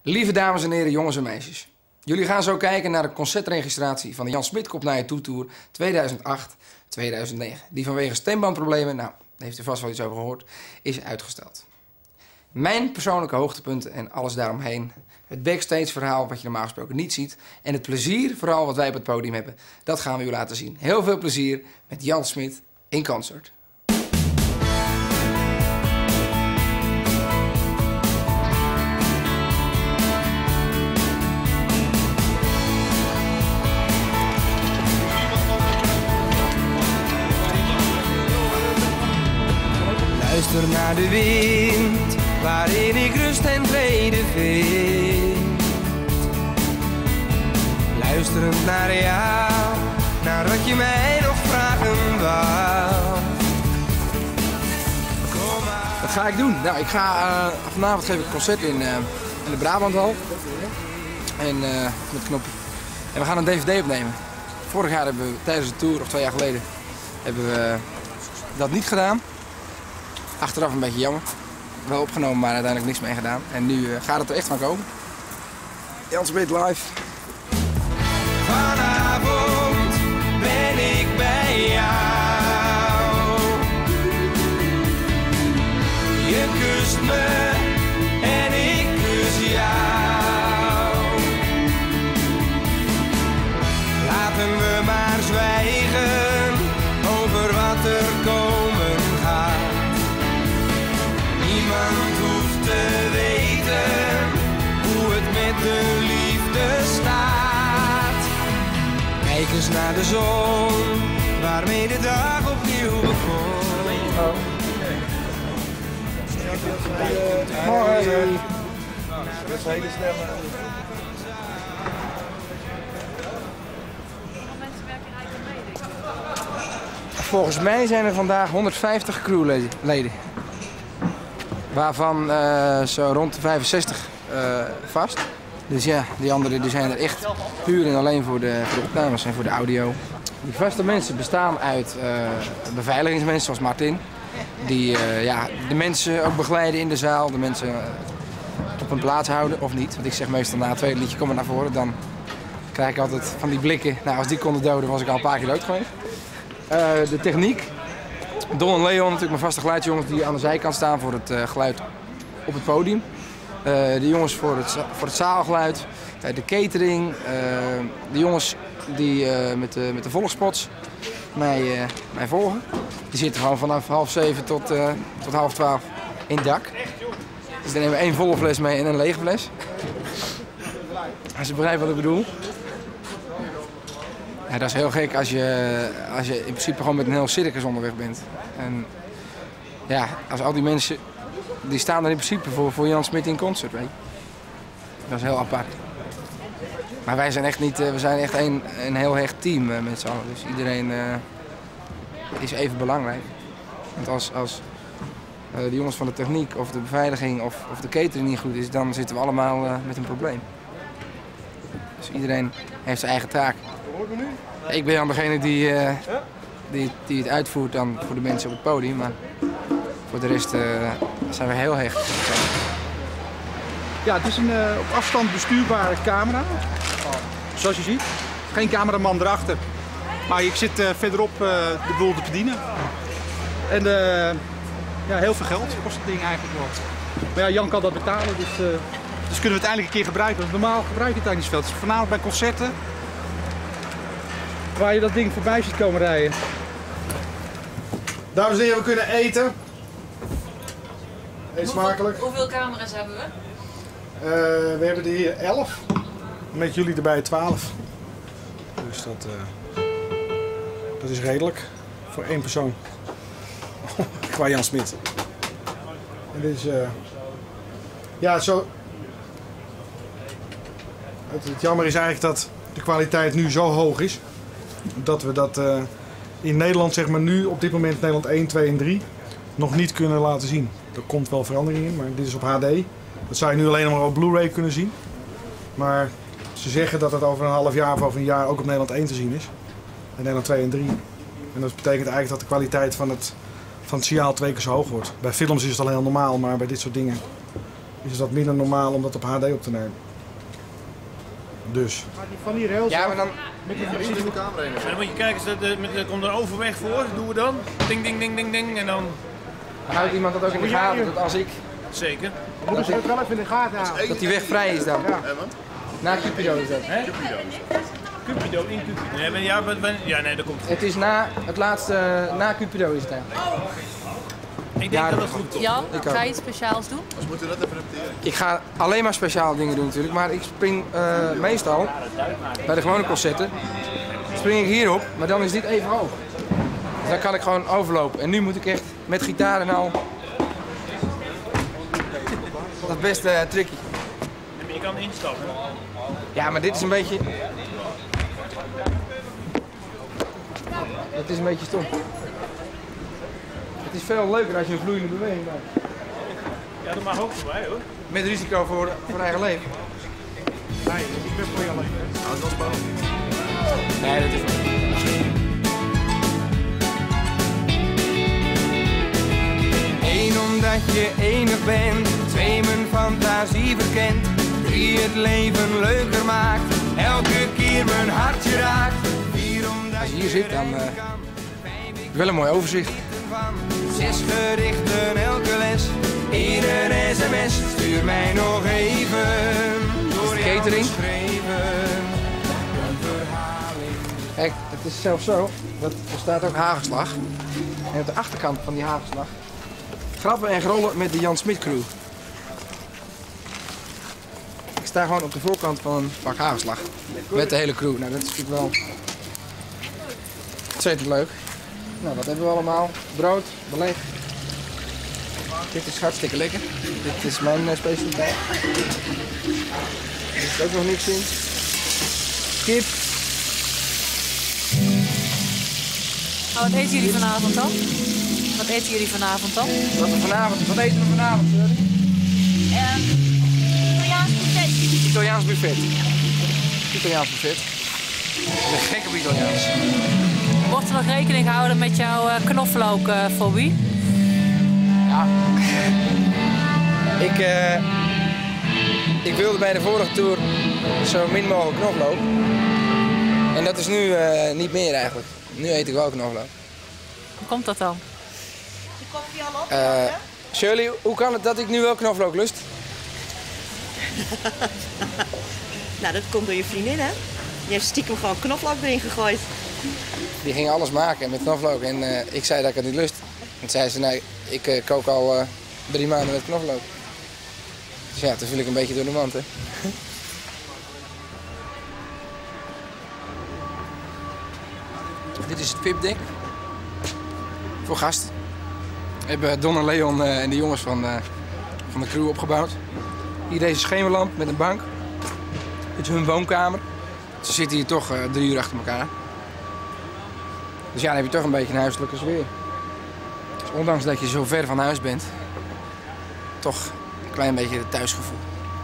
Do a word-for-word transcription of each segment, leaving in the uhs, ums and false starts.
Lieve dames en heren, jongens en meisjes. Jullie gaan zo kijken naar de concertregistratie van de Jan Smit Komt Naar Je Toe Tour tweeduizend acht tweeduizend negen. Die vanwege stembandproblemen, nou, daar heeft u vast wel iets over gehoord, is uitgesteld. Mijn persoonlijke hoogtepunten en alles daaromheen. Het backstage verhaal wat je normaal gesproken niet ziet. En het plezier, vooral wat wij op het podium hebben. Dat gaan we u laten zien. Heel veel plezier met Jan Smit in concert. Luister naar de wind, waarin ik rust en vrede vind. Luisterend naar jou, naar wat je mij nog vragen wou. Kom maar. Wat ga ik doen? Nou, ik ga, uh, vanavond geef ik een concert in, uh, in de Brabanthal. En uh, met knoppen. En we gaan een D V D opnemen. Vorig jaar hebben we tijdens de tour, of twee jaar geleden, hebben we dat niet gedaan. Achteraf een beetje jammer. Wel opgenomen, maar uiteindelijk niks mee gedaan. En nu uh, gaat het er echt van komen. Jan Smit live. Vanavond ben ik bij jou. Je kust me en ik kus jou. Laten we maar zwijgen over wat er komen gaat. Niemand hoeft te weten hoe het met de liefde staat. Kijk eens naar de zon, waarmee de dag opnieuw begon. Oh. Morgen. Dat is hele stemmen. Volgens mij zijn er vandaag honderdvijftig crewleden. Waarvan uh, zo rond de vijfenzestig uh, vast. Dus ja, die anderen die zijn er echt puur en alleen voor de, voor de opnames en voor de audio. Die vaste mensen bestaan uit uh, beveiligingsmensen zoals Martin. Die uh, ja, de mensen ook begeleiden in de zaal, de mensen uh, op hun plaats houden of niet. Want ik zeg meestal na het tweede liedje kom maar naar voren. Dan krijg ik altijd van die blikken. Nou, als die konden doden was ik al een paar keer dood geweest. Uh, de techniek. Don en Leon, natuurlijk mijn vaste geluidsjongens die aan de zijkant staan voor het uh, geluid op het podium. Uh, de jongens voor het, voor het zaalgeluid, uh, de catering, uh, de jongens die uh, met, de, met de volgspots mij, uh, mij volgen. Die zitten gewoon vanaf half zeven tot, uh, tot half twaalf in het dak. Dus dan nemen we één volle fles mee en een lege fles. Als je begrijpt wat ik bedoel. Ja, dat is heel gek als je, als je in principe gewoon met een heel circus onderweg bent. En ja, als al die mensen, die staan er in principe voor, voor Jan Smit in concert, weet je. Dat is heel apart. Maar wij zijn echt niet, we zijn echt een, een heel hecht team met z'n allen. Dus iedereen uh, is even belangrijk. Want als, als uh, de jongens van de techniek of de beveiliging of, of de catering niet goed is, dan zitten we allemaal uh, met een probleem. Dus iedereen heeft zijn eigen taak. Ik ben dan degene die, uh, die, die het uitvoert dan voor de mensen op het podium, maar voor de rest uh, zijn we heel hecht. Ja, het is een uh, op afstand bestuurbare camera, zoals je ziet. Geen cameraman erachter, maar ik zit uh, verderop uh, de boel te bedienen. En uh, ja, heel veel geld kost het ding eigenlijk wel. Maar ja, Jan kan dat betalen, dus, uh, dus kunnen we het eindelijk een keer gebruiken. Want normaal gebruik je het eigenlijk niet zoveel. Het is voornamelijk bij concerten waar je dat ding voorbij ziet komen rijden. Dames en heren, we kunnen eten. Eet smakelijk. Hoeveel, hoeveel camera's hebben we? Uh, we hebben er hier elf. Met jullie erbij twaalf. Dus dat, uh, dat is redelijk. Voor één persoon. Qua Jan Smit. En dit is... Uh, ja, zo... Het, het jammer is eigenlijk dat de kwaliteit nu zo hoog is. Dat we dat uh, in Nederland, zeg maar nu, op dit moment Nederland één, twee en drie, nog niet kunnen laten zien. Er komt wel verandering in, maar dit is op H D. Dat zou je nu alleen maar op Blu-ray kunnen zien. Maar ze zeggen dat het over een half jaar of over een jaar ook op Nederland één te zien is. En Nederland twee en drie. En dat betekent eigenlijk dat de kwaliteit van het, van het signaal twee keer zo hoog wordt. Bij films is het al heel normaal, maar bij dit soort dingen is het wat minder normaal om dat op H D op te nemen. Dus. Van die rails. Ja, maar dan... Met die precies in de camera heen. Dan moet je kijken, er komt een overweg voor, doen we dan. Ding, ding, ding, ding, ding. En dan... Houdt iemand dat ook in de gaten, dat als ik... Zeker. Moeten ze het wel even in de gaten houden. Dat die weg vrij is dan. Ja. Na Cupido is dat. Hè? Cupido. Cupido, in Cupido. Nee, ben, ja, ben, ben, ja, nee, dat komt. Het is na het laatste, na Cupido is het eigenlijk. Ik denk Ja, dat dat goed komt. Jan, Ik ook. ga je iets speciaals doen? Dus moeten we dat even repeteren. Ik ga alleen maar speciale dingen doen natuurlijk, maar ik spring uh, meestal bij de gewone concerten. Spring ik hierop, maar dan is dit even hoog. Dus dan kan ik gewoon overlopen. En nu moet ik echt met gitaar en al... Dat is best uh, tricky. En je kan instappen. Ja, maar dit is een beetje... Het is een beetje stom. Het is veel leuker als je een vloeiende beweging maakt. Ja, dat mag ook voor mij hoor. Met risico voor, voor eigen leven. Nee, ik ben voor je alleen. Nou, dat is wel spannend. Nee, dat is niet. Eén omdat je enig bent, twee mijn fantasie verkent, drie het leven leuker maakt, elke keer mijn hartje raakt. Vier omdat als je hier zit, dan uh, wel een mooi overzicht. Zes gerichten elke les, in een sms, stuur mij nog even, door catering. Kijk, het is zelfs zo, dat er staat ook hagelslag. En op de achterkant van die hagelslag grappen en grollen met de Jan Smit crew. Ik sta gewoon op de voorkant van een pak hagelslag met de hele crew. Nou, dat is natuurlijk wel ontzettend leuk. Nou, wat hebben we allemaal? Brood, beleg. Dit is hartstikke lekker. Dit is mijn uh, specialiteit. Er zit ook nog niks in. Kip. Oh, wat eten jullie vanavond dan? Wat eten jullie vanavond dan? Wat, we vanavond, wat eten we vanavond, Shirley? Uh, Italiaans buffet. Italiaans buffet. Italiaans buffet. Een gek op Italiaans. Wordt er nog rekening gehouden met jouw uh, knoflookfobie? Ja. Ik, uh, ik wilde bij de vorige tour zo min mogelijk knoflook. En dat is nu uh, niet meer eigenlijk. Nu eet ik wel knoflook. Hoe komt dat dan? Uh, Shirley, hoe kan het dat ik nu wel knoflook lust? Nou, dat komt door je vriendin, hè? Je hebt stiekem gewoon knoflook erin gegooid. Die ging alles maken met knoflook en uh, ik zei dat ik het niet lust. En toen zei ze, nee, ik uh, kook al uh, drie maanden met knoflook. Dus ja, toen viel ik een beetje door de mand, hè. Dit is het V I P-dek. Voor gasten. Hebben Don en Leon uh, en de jongens van, uh, van de crew opgebouwd. Hier deze schemerlamp met een bank. Dit is hun woonkamer. Ze zitten hier toch uh, drie uur achter elkaar. Dus ja, dan heb je toch een beetje een huiselijke sfeer. Dus ondanks dat je zo ver van huis bent, toch een klein beetje het thuisgevoel.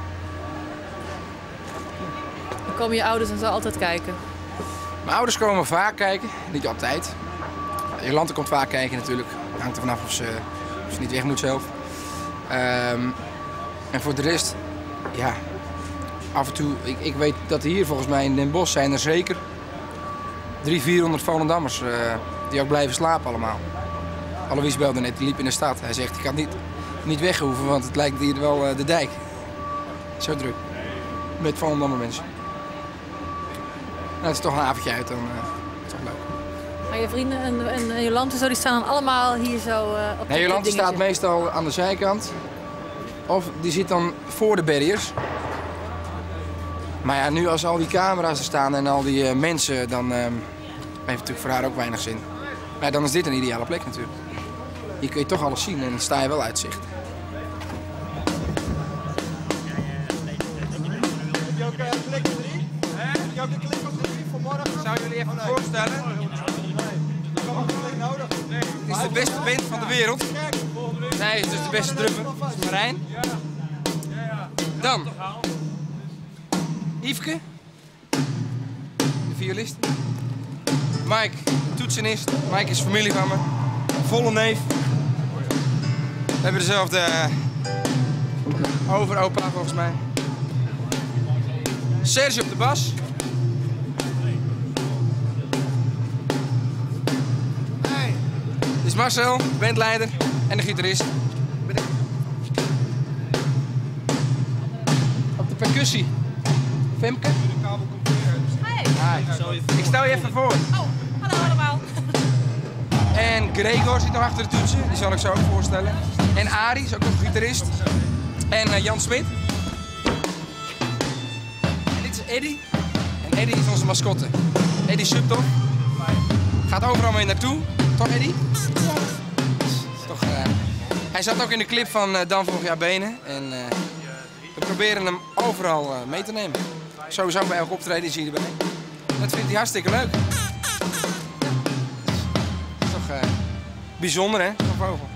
Dan komen je ouders en zo altijd kijken. Mijn ouders komen vaak kijken, niet altijd. Jolante komt vaak kijken natuurlijk. Hangt er vanaf of ze, of ze niet weg moet zelf. Um, en voor de rest, ja, af en toe, ik, ik weet dat hier volgens mij in Den Bosch zijn er zeker driehonderd, vierhonderd Volendammers uh, die ook blijven slapen allemaal. Alois belde net, die liep in de stad. Hij zegt, ik had niet, niet weg hoeven, want het lijkt hier wel uh, de dijk. Zo druk. Met Volendammer mensen. Nou, het is toch een avondje uit, dan uh, is toch leuk. Maar je vrienden en, en, en Jolante zo, die staan dan allemaal hier zo uh, op Nee, Jolante staat meestal aan de zijkant. Of die zit dan voor de barriers. Maar ja, nu als al die camera's er staan en al die uh, mensen, dan uh, heeft het natuurlijk voor haar ook weinig zin. Maar dan is dit een ideale plek natuurlijk. Hier kun je toch alles zien en dan sta je wel uit zicht. Zou je jullie even voorstellen? Het is de beste band van de wereld. Nee, het is dus de beste drummer. Dat is Marijn. Dan Yveske, de violist. Mike, de toetsenist. Mike is familie van me. Volle neef. We hebben dezelfde over opa volgens mij. Serge op de bas. Hey. Dit is Marcel, bandleider en de gitarist. Op de percussie. Femke. Hey. Hi. Ik stel je even voor. Oh, hallo allemaal. En Gregor zit nog achter de toetsen, die zal ik zo ook voorstellen. En Arie is ook nog gitarist. En uh, Jan Smit. En dit is Eddie. En Eddie is onze mascotte. Eddie Subtop. Gaat overal mee naartoe. Toch Eddie? Ja. Is toch, uh... Hij zat ook in de clip van uh, Dan Volg Jaar Benen. En uh, we proberen hem overal uh, mee te nemen. Sowieso bij elk optreden is hij erbij. Dat vindt hij hartstikke leuk. Toch uh, bijzonder, hè, zo'n vogel.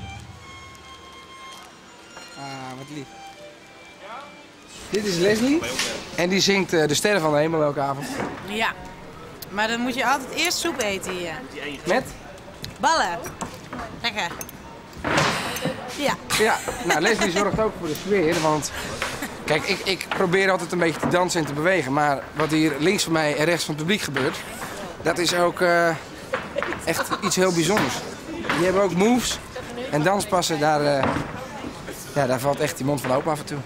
Ah, wat lief. Dit is Leslie en die zingt uh, De Sterren van de Hemel elke avond. Ja, maar dan moet je altijd eerst soep eten hier. Met? Ballen. Lekker. Ja. Ja, nou Leslie zorgt ook voor de sfeer, want kijk, ik, ik probeer altijd een beetje te dansen en te bewegen, maar wat hier links van mij en rechts van het publiek gebeurt, dat is ook uh, echt iets heel bijzonders. Die hebben ook moves en danspassen, daar, uh, ja, daar valt echt die mond van open af en toe.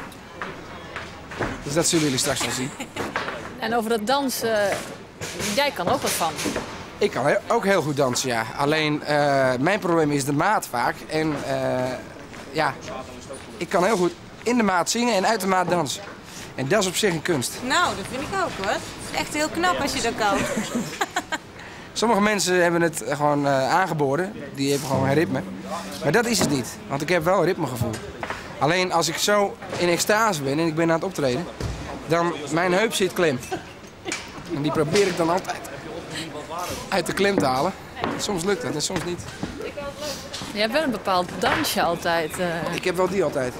Dus dat zullen jullie straks wel zien. En over dat dansen, jij kan ook wat van. Ik kan he- ook heel goed dansen, ja. Alleen, uh, mijn probleem is de maat vaak. En uh, ja, ik kan heel goed in de maat zingen en uit de maat dansen. En dat is op zich een kunst. Nou, dat vind ik ook hoor. Het is echt heel knap als je dat kan. Sommige mensen hebben het gewoon uh, aangeboren. Die hebben gewoon een ritme. Maar dat is het niet, want ik heb wel een ritmegevoel. Alleen als ik zo in extase ben en ik ben aan het optreden, dan mijn heup zit klem. En die probeer ik dan altijd uit de klem te halen. Soms lukt het en soms niet. Je hebt wel een bepaald dansje altijd. Uh... Ik heb wel die altijd.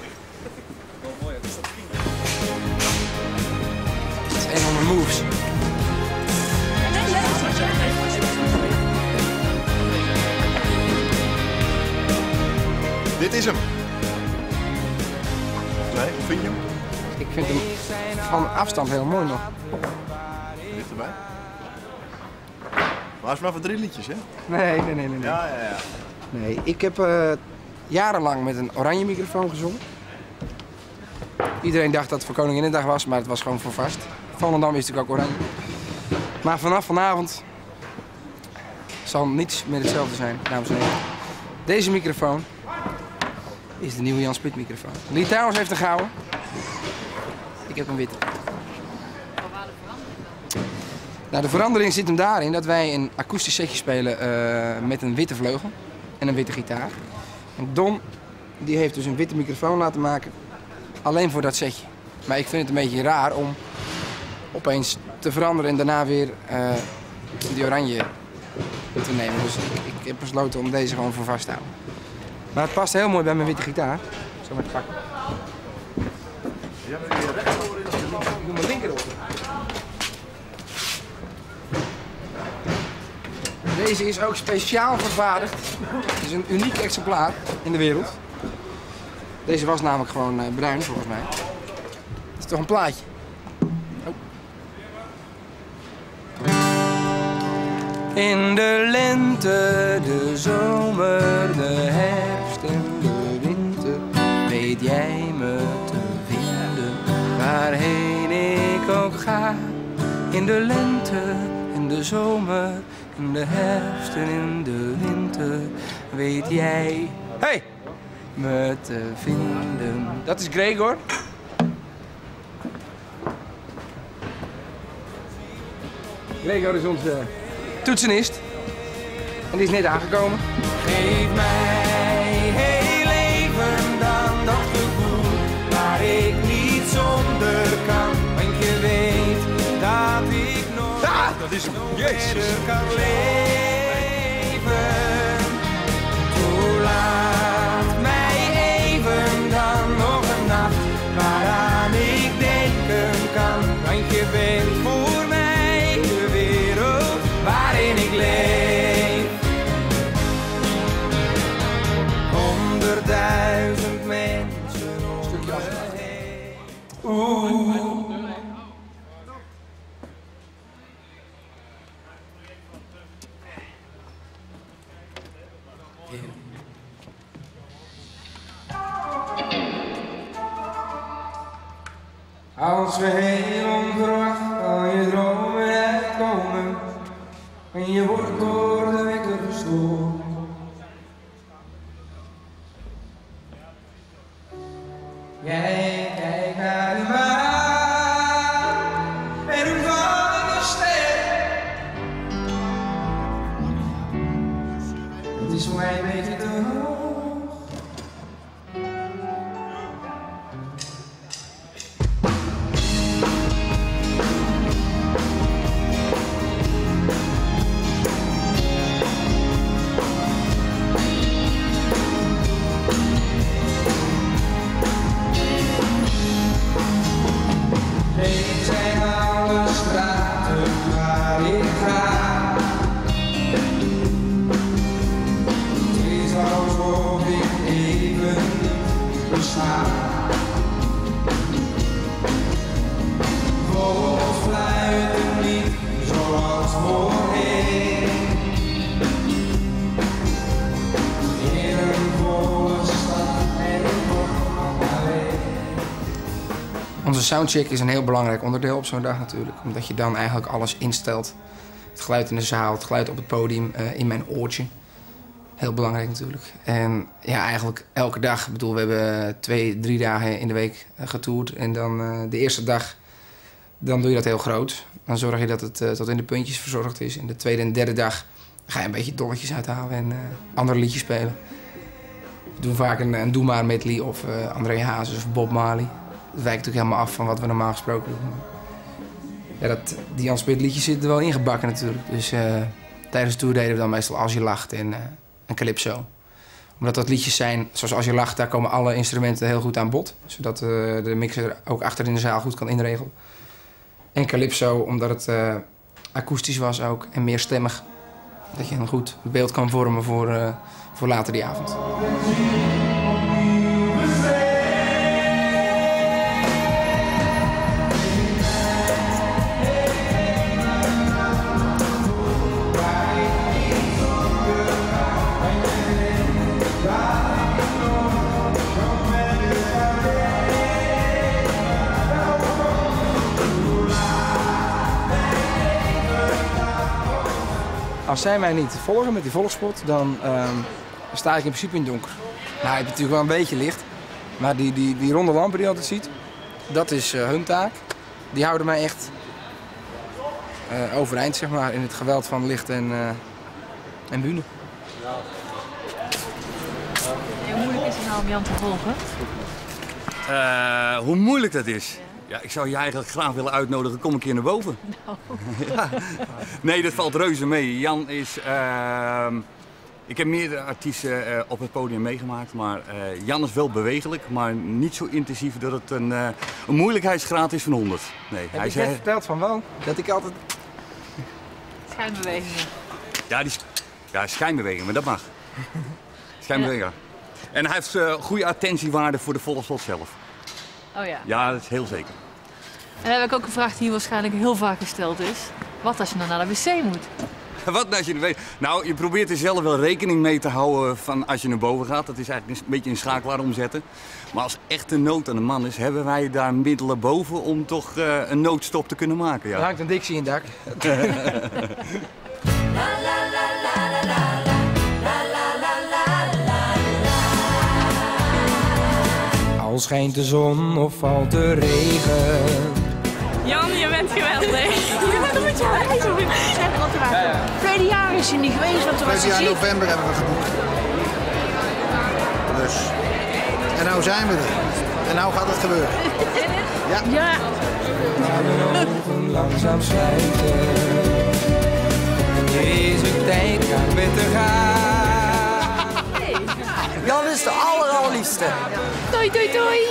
Dat is een van mijn moves. Dit is hem. Nee, hoe vind je hem? Ik vind hem van afstand heel mooi nog. Dichterbij. Maar is maar voor drie liedjes, hè? Nee, nee, nee, nee. Nee, Ja, ja, ja. nee ik heb uh, jarenlang met een oranje microfoon gezongen. Iedereen dacht dat het voor Koninginnedag was, maar het was gewoon voor vast. Volendam is natuurlijk ook oranje. Maar vanaf vanavond zal niets meer hetzelfde zijn, dames en heren. Deze microfoon is de nieuwe Jan Smit microfoon. Lee Towers heeft een gouden. Ik heb een witte. Nou, de verandering zit hem daarin dat wij een akoestisch setje spelen uh, met een witte vleugel en een witte gitaar. En Don die heeft dus een witte microfoon laten maken, alleen voor dat setje. Maar ik vind het een beetje raar om opeens te veranderen en daarna weer uh, die oranje te nemen. Dus ik, ik heb besloten om deze gewoon voor vast te houden. Maar het past heel mooi bij mijn witte gitaar. Zo met pakken. Ik doe mijn linker op. Deze is ook speciaal vervaardigd. Het is een uniek exemplaar in de wereld. Deze was namelijk gewoon uh, bruin volgens mij. Het is toch een plaatje. Oh. In de lente, de zomer, de herfst en de winter weet jij me te vinden. Waarheen ik ook ga, in de lente en de zomer, in de herfst en in de winter weet jij hey, me te vinden. Dat is Gregor. Gregor is onze toetsenist. En die is net aangekomen. Geef mij heel even dan dat gevoel waar ik niet zonder kan. Want je weet dat ik nooit ah, dat is Jezus. kan leven. Toelaat mij even dan nog een nacht waaraan ik denken kan. Want je bent voor mij de wereld waarin ik leef. Honderdduizend mensen om mij. Als we heel onverwacht al je dromen uitkomen en je wordt door de wekker gestoord. Jij kijkt naar de maan en hoe valt een ster. Het is voor mij een beetje te hoog. Onze soundcheck is een heel belangrijk onderdeel op zo'n dag natuurlijk. Omdat je dan eigenlijk alles instelt. Het geluid in de zaal, het geluid op het podium, uh, in mijn oortje. Heel belangrijk natuurlijk. En ja, eigenlijk elke dag. Ik bedoel, we hebben twee, drie dagen in de week uh, getoerd. En dan uh, de eerste dag, dan doe je dat heel groot. Dan zorg je dat het uh, tot in de puntjes verzorgd is. En de tweede en derde dag ga je een beetje dolletjes uithalen en uh, andere liedjes spelen. We doen vaak een, een Doe Maar medley of uh, André Hazes of Bob Marley. Dat wijkt natuurlijk helemaal af van wat we normaal gesproken doen. Ja, dat, die Jan Smit liedjes zitten er wel ingebakken natuurlijk. Dus uh, tijdens de tour deden we dan meestal Als Je Lacht en, uh, en Calypso. Omdat dat liedjes zijn, zoals Als Je Lacht, daar komen alle instrumenten heel goed aan bod. Zodat uh, de mixer ook achter in de zaal goed kan inregelen. En Calypso, omdat het uh, akoestisch was ook en meer stemmig. Dat je een goed beeld kan vormen voor, uh, voor later die avond. Als zij mij niet volgen met die volgspot, dan um, sta ik in principe in het donker. Nou, je hebt natuurlijk wel een beetje licht. Maar die, die, die ronde lampen die je altijd ziet, dat is uh, hun taak. Die houden mij echt uh, overeind, zeg maar, in het geweld van licht en, uh, en bühne. Ja, hoe moeilijk is het nou om Jan te volgen? Uh, hoe moeilijk dat is? Ja, ik zou je eigenlijk graag willen uitnodigen, kom een keer naar boven. No. Ja. Nee, dat valt reuze mee. Jan is... Uh, ik heb meerdere artiesten uh, op het podium meegemaakt, maar uh, Jan is wel bewegelijk, maar niet zo intensief dat het een, uh, een moeilijkheidsgraad is van honderd. Nee, Heb hij je net zei... verteld van wel, dat ik altijd... Schijnbewegingen. Ja, die... ja, schijnbeweging, maar dat mag. Schijnbeweging, ja. En hij heeft uh, goede attentiewaarde voor de volkswot zelf. Oh ja. Ja, dat is heel zeker. En dan heb ik ook een vraag die hier waarschijnlijk heel vaak gesteld is. Wat als je dan naar de wc moet? Wat als je er weet? Nou, je probeert er zelf wel rekening mee te houden van als je naar boven gaat. Dat is eigenlijk een beetje een schakelaar omzetten. Maar als echt een nood aan de man is, hebben wij daar middelen boven om toch uh, een noodstop te kunnen maken. Ja. Er hangt een Dixie in het dak. Al schijnt de zon of valt de regen. Jan, je bent geweldig. Ja, dat moet je wel eens doen. Zeg wat er ja, ja. Tweede jaar is hij niet geweest, want er was Tweede jaar november hebben we geboekt. Dus. En nou zijn we er. En nou gaat het gebeuren. Ja. Ja. Naar de ogen langzaam sluiten. Deze tijd gaat weer te gaan. Hey. Jan is de aller allerliefste. Doei, doei, doei.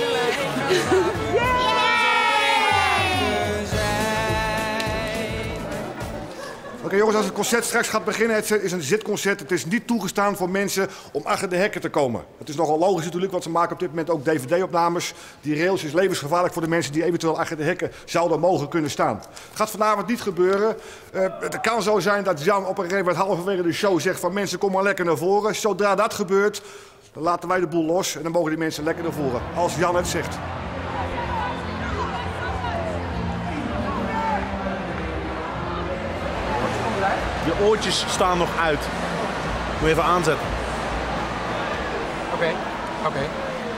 Oké jongens, als het concert straks gaat beginnen, het is een zitconcert. Het is niet toegestaan voor mensen om achter de hekken te komen. Het is nogal logisch natuurlijk, want ze maken op dit moment ook D V D-opnames. Die rails is levensgevaarlijk voor de mensen die eventueel achter de hekken zouden mogen kunnen staan. Het gaat vanavond niet gebeuren. Uh, het kan zo zijn dat Jan op een gegeven moment halverwege de show zegt van mensen, kom maar lekker naar voren. Zodra dat gebeurt, dan laten wij de boel los en dan mogen die mensen lekker naar voren. Als Jan het zegt. Je oortjes staan nog uit. Moet je even aanzetten. Oké, okay. oké. Okay.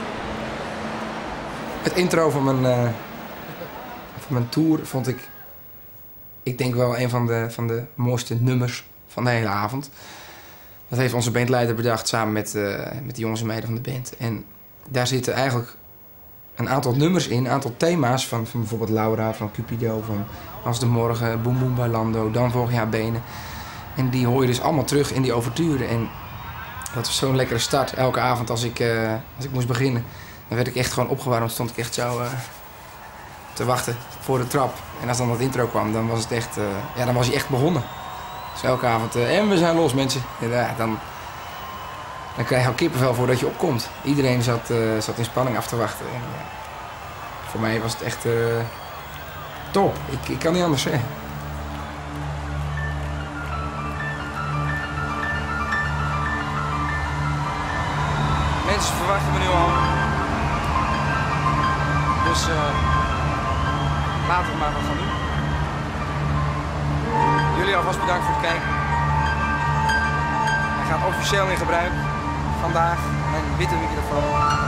Het intro van mijn, uh, van mijn tour vond ik, ik denk wel een van de, van de mooiste nummers van de hele avond. Dat heeft onze bandleider bedacht samen met, uh, met de jongens en meiden van de band. En daar zitten eigenlijk een aantal nummers in, een aantal thema's van, van bijvoorbeeld Laura, van Cupido, van Als de Morgen, Boem Boem Bailando, Dan Vorig Jaar Benen. En die hoor je dus allemaal terug in die overturen. En dat was zo'n lekkere start. Elke avond als ik, uh, als ik moest beginnen, dan werd ik echt gewoon opgewarmd. Stond ik echt zo uh, te wachten voor de trap. En als dan dat intro kwam, dan was het echt, uh, ja, dan was hij echt begonnen. Dus elke avond, uh, en we zijn los mensen. En, uh, dan, dan krijg je al kippenvel voordat je opkomt. Iedereen zat, uh, zat in spanning af te wachten. En, uh, voor mij was het echt uh, top. Ik, ik kan niet anders zeggen. Mensen verwachten me nu al. Dus uh, laten we maar wat gaan doen. Jullie alvast bedankt voor het kijken. Hij gaat officieel in gebruik. Vandaag mijn witte microfoon.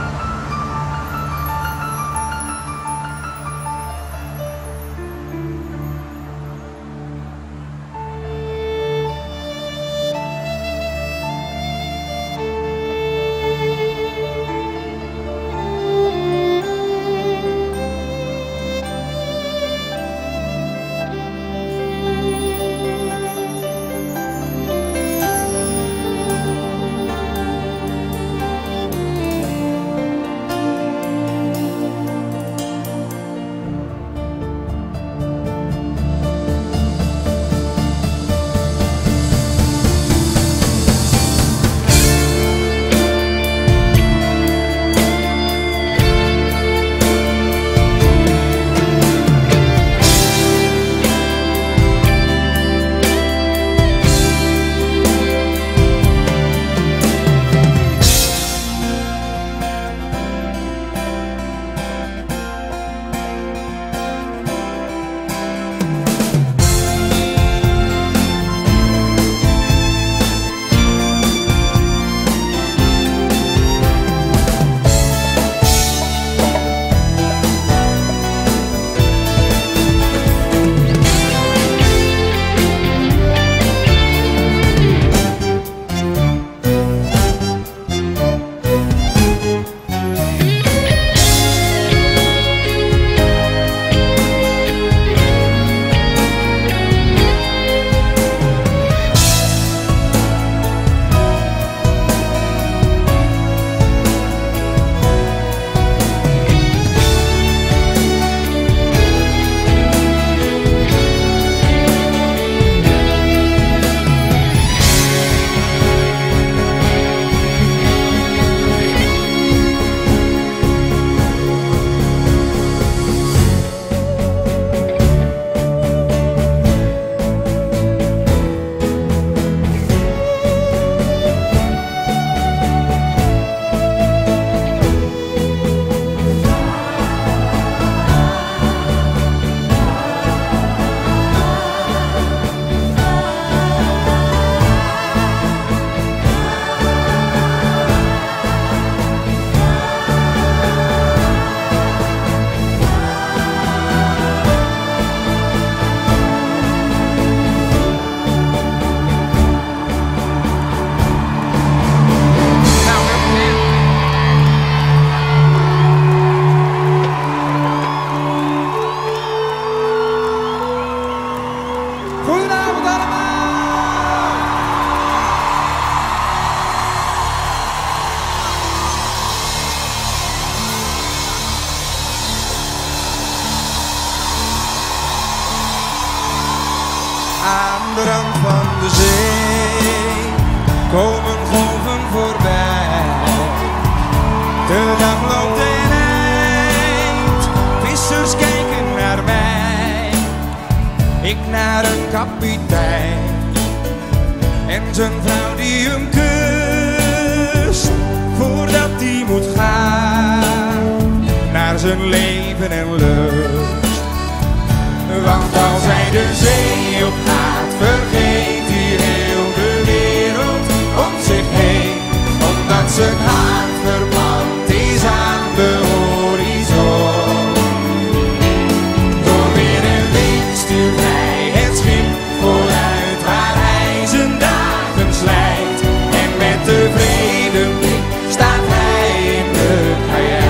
Aan de rand van de zee komen golven voorbij. De dag loopt ten eind, vissers kijken naar mij. Ik naar een kapitein en zijn vrouw die hem kust, voordat hij moet gaan naar zijn leven en lust. Want als hij de zee op gaat, vergeet hij heel de wereld om zich heen. Omdat zijn hart verpand is aan de horizon. Door weer en wind stuurt hij het schip vooruit waar hij zijn dagen slijt. En met tevreden blik staat hij in de kajuit.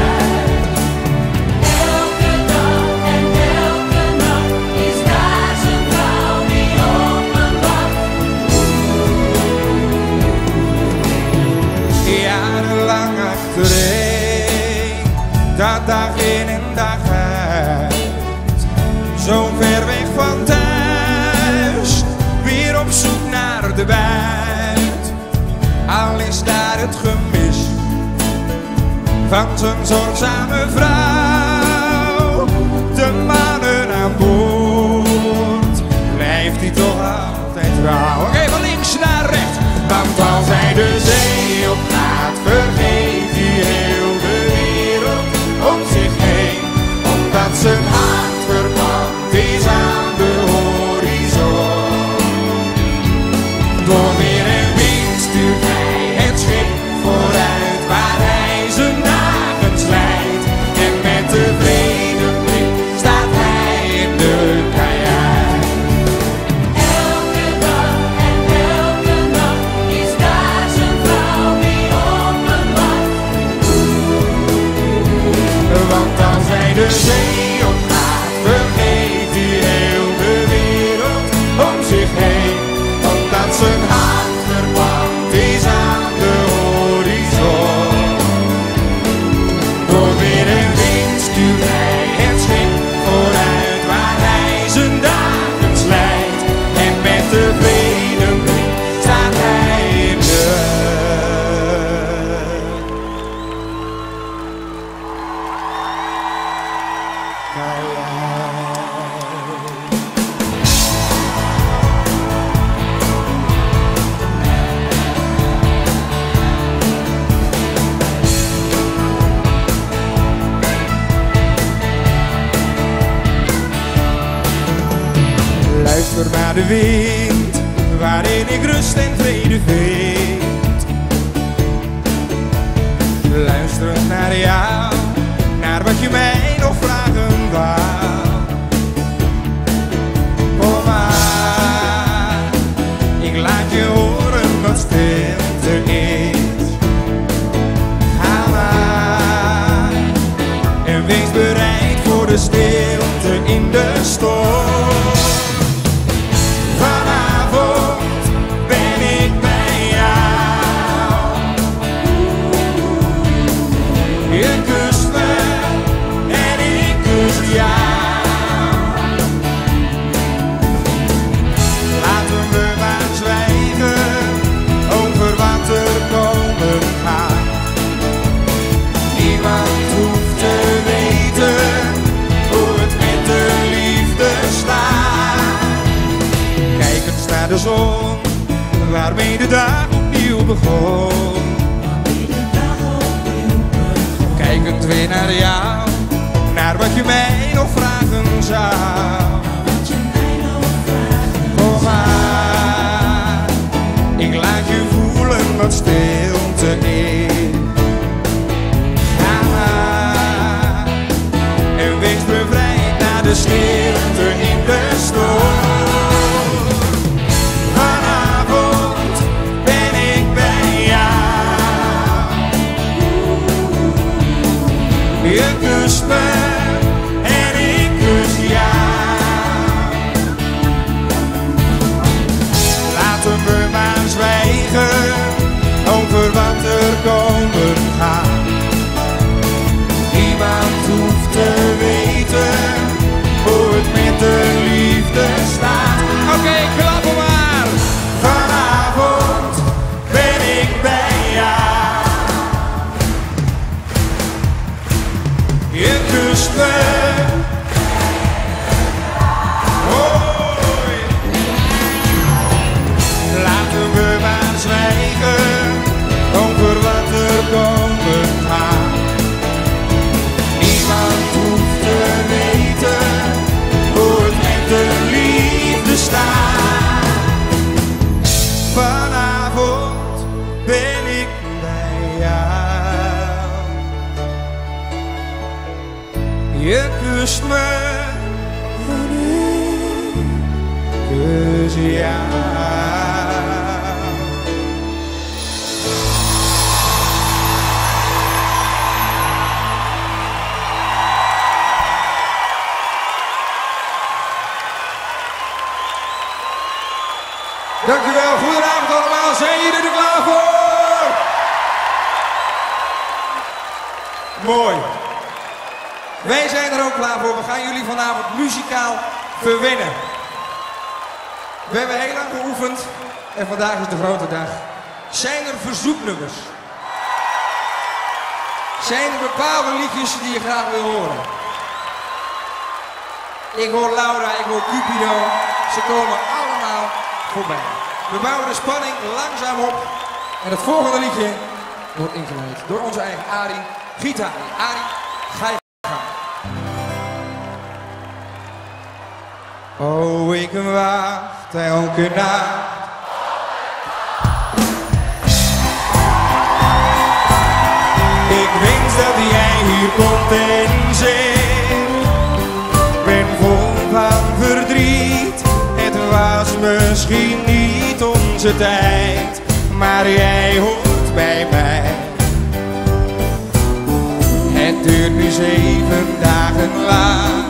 Dat dag in en dag uit, zo ver weg van thuis, weer op zoek naar de buit. Al is daar het gemis van zijn zorgzame vrouw, de mannen aan boord, blijft hij toch altijd trouw. Oké, van links naar rechts, want als hij de zee op gaat, vergeet hij heel de wereld om zich heen. Omdat zijn hart verpand is aan de horizon. Door weer en wind stuurt hij het schip vooruit waar hij zijn dagen slijt. En met tevreden blik staat hij in de kajuit. Elke dag en elke nacht is daar zijn vrouw die op hem wacht. Want als hij de zee op gaat, vergeet hij heel de wereld om zich heen. Omdat zijn hart verpand is aan de horizon. Door weer en wind stuurt hij het schip vooruit waar hij zijn dagen slijt. En met tevreden blik staat hij in de luister naar de wind, waarin ik rust en vrede vind. Luister naar jou, naar wat je mij nog vragen wou. Kom maar, ik laat je horen wat stilte is. Ga maar, en wees bereid voor de stilte in de storm. Vanavond ben ik bij jou. Je kust me en ik kus jou. Laten we maar zwijgen over wat er komen gaat. Niemand hoeft te weten hoe het met de liefde staat. Kijk eens naar de zon, waarmee de dag opnieuw begon. Kijkend weer naar jou, naar wat je mij nog vragen zou. Kom maar, ik laat je voelen wat stilte is. Ga maar, en wees bevrijd naar de stilte in de storm. Vanavond ben ik bij jou. Je kust me en ik kus jou. Laten we maar zwijgen over wat er komen gaat. Niemand hoeft te weten hoe het met de Dus ja. Dankjewel, goedenavond allemaal. Zijn jullie er klaar voor? Mooi. Wij zijn er ook klaar voor. We gaan jullie vanavond muzikaal verwennen. We hebben heel lang geoefend en vandaag is de grote dag. Zijn er verzoeknummers? Zijn er bepaalde liedjes die je graag wil horen? Ik hoor Laura, ik hoor Cupido. Ze komen allemaal voorbij. We bouwen de spanning langzaam op. En het volgende liedje wordt ingeleid door onze eigen Arie Gitari. Arie, ga je gang. Oh, ik wacht elke nacht. Ik wens dat jij hier komt en zegt. Ben vol van verdriet. Het was misschien niet onze tijd, maar jij hoort bij mij. Het duurt nu zeven dagen lang,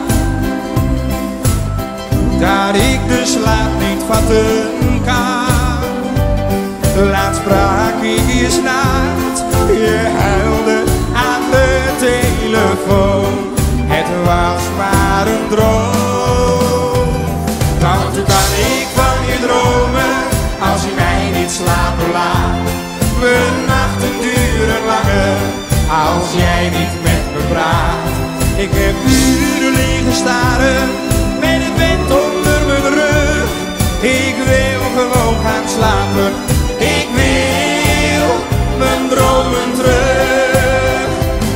dat ik de slaap niet vatten kan. Laatst sprak ik je s'nachts, je huilde aan de telefoon. Het was maar een droom. Want hoe kan ik van je dromen, als je mij niet slapen laat? Mijn nachten duren langer, als jij niet met me praat. Ik heb uren liggen staren, met het bed onder mijn rug. Ik wil gewoon gaan slapen, ik wil mijn dromen terug.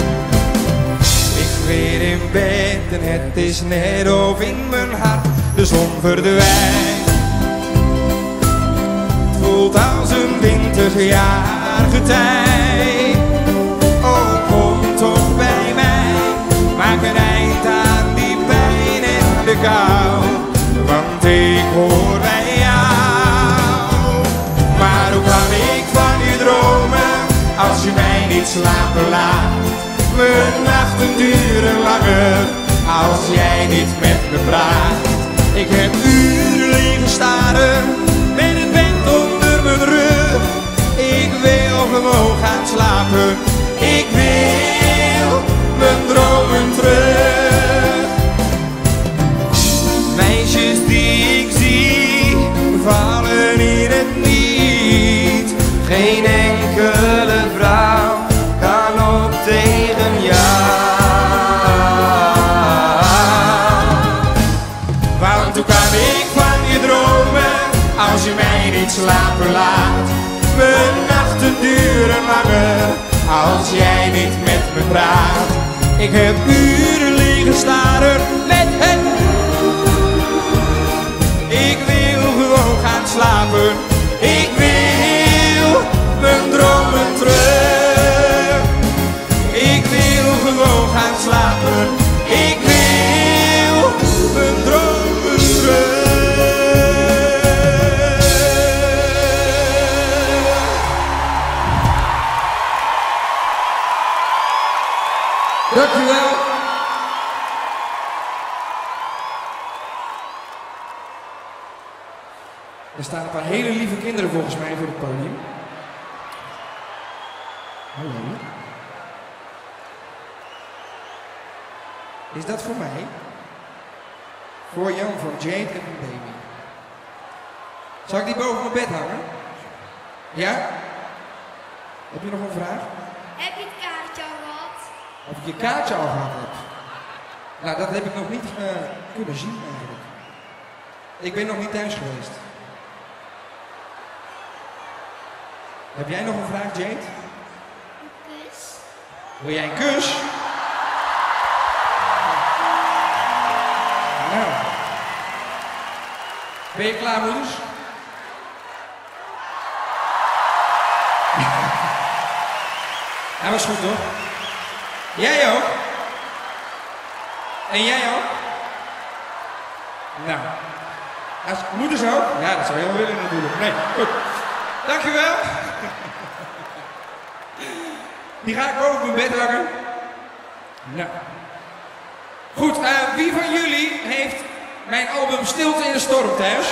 Ik weer in bed en het is net of in mijn hart de zon verdwijnt. Het voelt als een winterjaar getij. Oh, kom toch bij mij, maak een eind aan die pijn en de kou, want ik hoor bij jou. Maar hoe kan ik van je dromen, als je mij niet slapen laat? Mijn nachten duren langer, als jij niet met me praat. Ik heb uren liggen staren, met het bed onder mijn rug. Ik wil gewoon gaan slapen, ik wil mijn dromen terug. Meisjes die ik zie, vallen in het niet. Geen enkele vrouw kan op tegen jou. Want hoe kan ik van je dromen, als je mij niet slapen laat? Mijn nachten duren langer, als jij niet met me praat. Ik heb uren liggen staren met het. Ik wil gewoon gaan slapen, ik wil mijn dromen terug. Ik wil gewoon gaan slapen, ik wil mijn dromen terug. Dankjewel. Er staan een paar hele lieve kinderen volgens mij voor het podium. Hallo. Is dat voor mij? Voor Jan, voor Jade en voor Baby. Zal ik die boven mijn bed hangen? Ja? Heb je nog een vraag? Heb je het kaartje al gehad? Of ik je kaartje al gehad heb? Nou, dat heb ik nog niet uh, kunnen zien eigenlijk. Ik ben nog niet thuis geweest. Heb jij nog een vraag, Jade? Een kus. Wil jij een kus? Nou. Ben je klaar, moeders? Hij was goed, toch? Jij ook? En jij ook? Nou. Als, moeten ze ook? Ja, dat zou je wel willen natuurlijk. Nee, goed. Dankjewel. Die ga ik boven op mijn bed hangen. Nou. Goed, uh, wie van jullie heeft mijn album Stilte in de Storm thuis?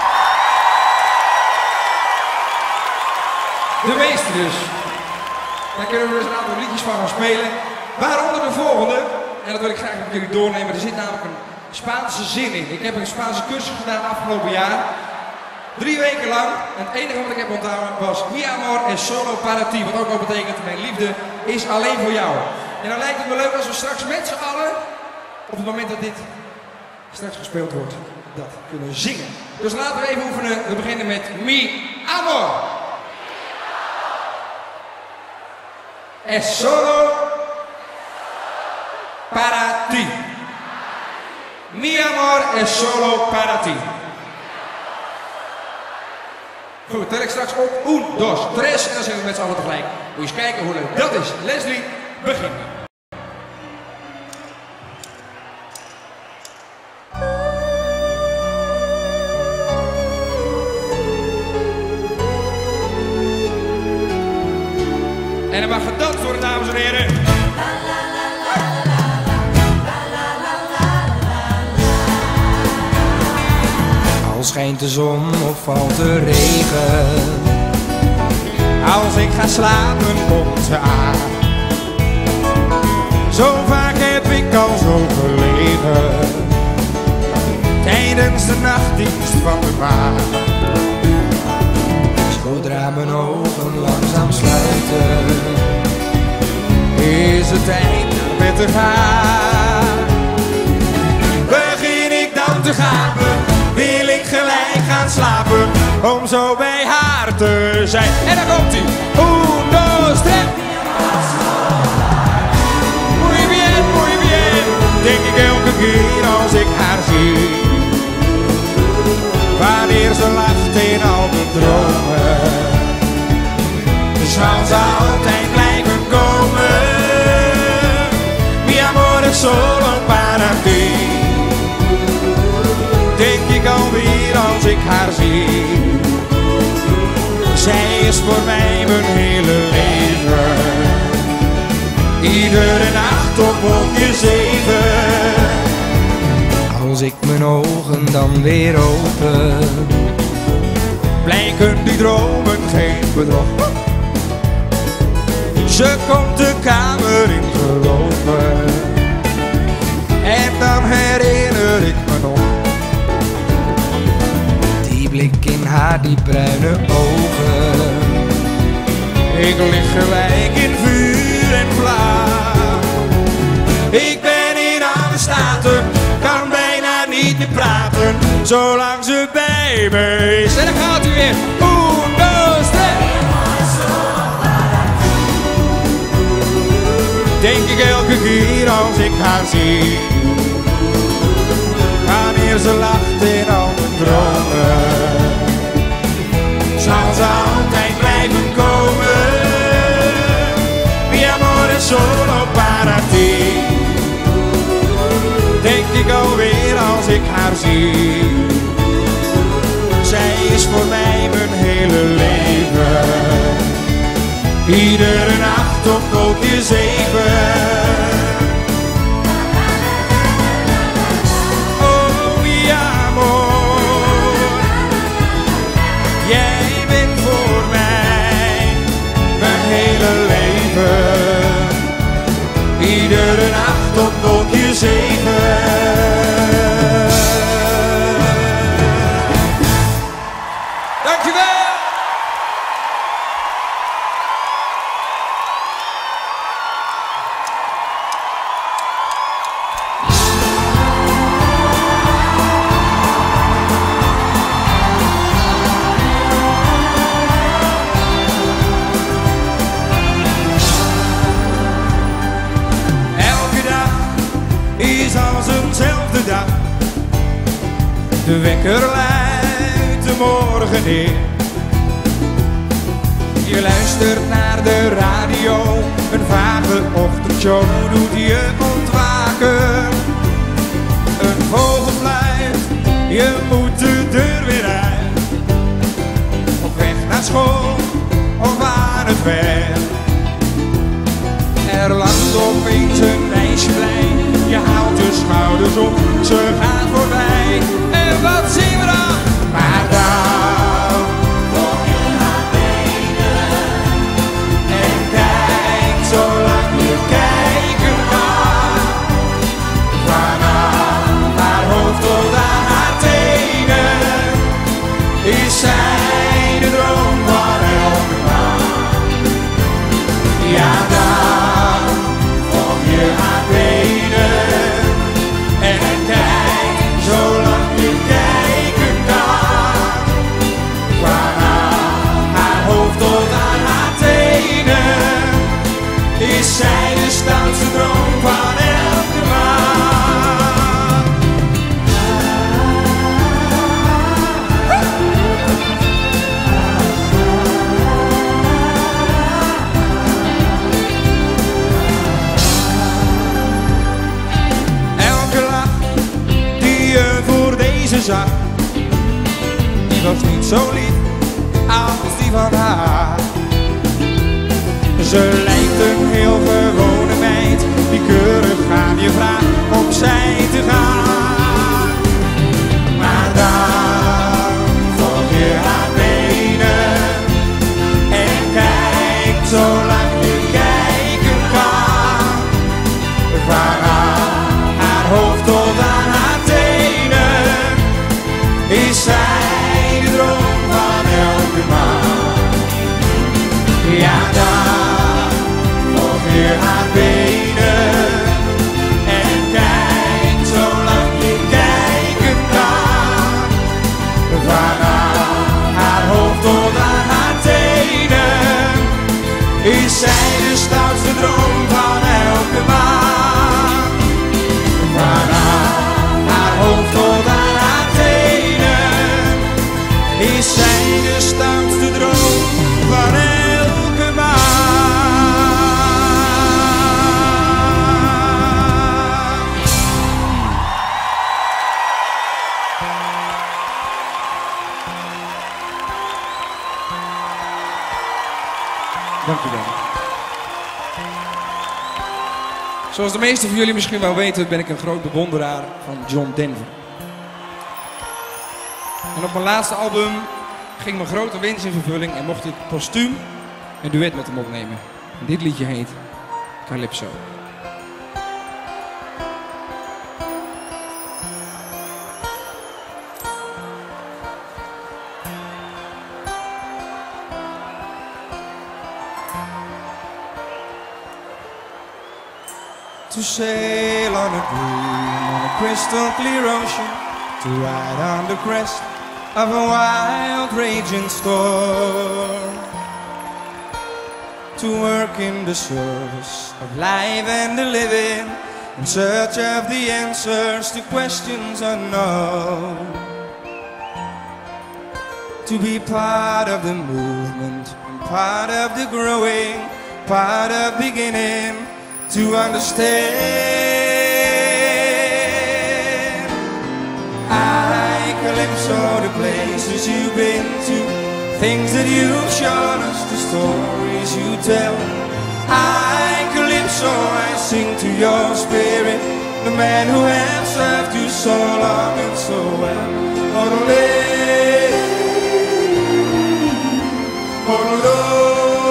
De meeste dus. Daar kunnen we dus een aantal liedjes van gaan spelen. Waaronder de volgende. En dat wil ik graag met jullie doornemen. Er zit namelijk een Spaanse zin in. Ik heb een Spaanse cursus gedaan afgelopen jaar. Drie weken lang. En het enige wat ik heb onthouden was Mi amor es solo para ti. Wat ook al betekent, mijn liefde is alleen voor jou. En dan lijkt het me leuk als we straks met z'n allen, op het moment dat dit straks gespeeld wordt, dat kunnen zingen. Dus laten we even oefenen. We beginnen met Mi amor. Es solo para ti. Mi amor es solo para ti. Goed, tel ik straks op. Un, dos, tres. En dan zeggen we met z'n allen tegelijk. Moet je eens kijken hoe leuk dat is. Leslie, begin. En er mag gedanst worden, dames en heren. Al schijnt de zon of valt de regen, als ik ga slapen komt ze aan. Zo vaak heb ik al zo gelegen, tijdens de nachtdienst van de maan. Zodra mijn ogen langzaam sluiten, is het tijd naar bed te gaan. Begin ik dan te gapen, wil ik gelijk gaan slapen, om zo bij haar te zijn. En dan komt ie. Un, dos, tres. Muy bien, muy bien, denk ik elke keer als ik haar zie. Wanneer ze lacht in al mijn dromen, zal ze altijd blijven komen. Mi amor es solo para ti. Denk ik alweer als ik haar zie. Zij is voor mij mijn hele leven. Iedere nacht op wolkje zeven. Als ik mijn ogen dan weer open, blijken die dromen geen bedrog. Ze komt de kamer in gelopen, en dan herinner ik me nog die blik in haar, die bruine ogen. Ik lig gelijk in vuur en vlam. Ik ben in alle staten, kan bijna niet meer praten, zolang ze bij me is. En dan gaat u weer. Un, dos, tres. Denk ik elke keer als ik haar zie. Wanneer ze lacht in al mijn dromen, zal ze altijd blijven komen. Mi amor es solo para ti. Denk ik alweer als ik haar zie. Zij is voor mij mijn hele leven. Iedere nacht op wolkje zeven. Oh mi amor, jij bent voor mij mijn hele leven. Iedere nacht op wolkje zeven. Dankjewel! De wekker luidt de morgen in. Je luistert naar de radio, een vage ochtendshow doet je ontwaken. Een vogel fluit, je moet de deur naar school of aan het werk. Er landt opeens een meisje blij, je haalt je schouders op, ze gaat voorbij. En wat zien we dan? Maar dan volg je haar benen en kijk zolang je kijken kan. Vanaf haar hoofd tot aan haar tenen is zij de droom van elke man. Ja, dan volg je haar benen en kijk zolang je kijken kan. Vanaf haar hoofd tot aan haar tenen is zij de stoutste droom van elke man. Zag, die was niet zo lief als die van haar. Ze lijkt een heel gewone meid die keurig aan je vraagt opzij te gaan. Maar dan volg je haar benen en kijk zolang je kijken kan. Vanaf haar hoofd tot aan haar tenen is zij de droom van elke man. Ja, dan volg je haar benen en kijk zolang je kijken kan. Vanaf haar hoofd tot aan haar tenen is zij de stoutste droom van elke man. Vanaf haar hoofd tot aan haar tenen is zij de stoutste droom van elke man. Dank u wel. Zoals de meesten van jullie misschien wel weten, ben ik een groot bewonderaar van John Denver. En op mijn laatste album ging mijn grote wens in vervulling en mocht ik postuum een duet met hem opnemen. En dit liedje heet Calypso. To sail on a dream on a crystal clear ocean, to ride on the crest of a wild raging storm, to work in the service of life and the living, in search of the answers to questions unknown, to be part of the movement and part of the growing, part of beginning to understand. I Calypso, the places you've been to, things that you've shown us, the stories you tell. I Calypso, I sing to your spirit, the man who has served you so long and so well. Orole, orole.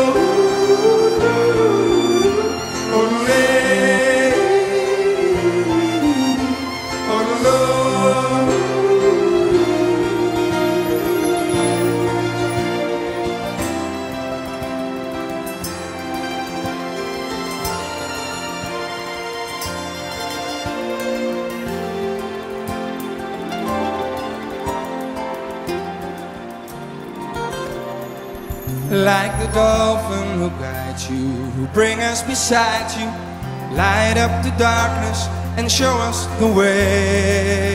Like the dolphin who guides you, who bring us beside you, light up the darkness and show us the way.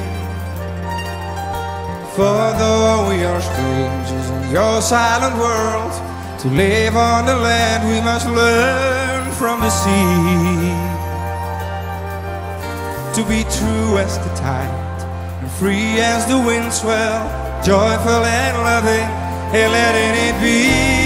For though we are strangers in your silent world, to live on the land we must learn from the sea. To be true as the tide and free as the wind swell, joyful and loving and letting it be.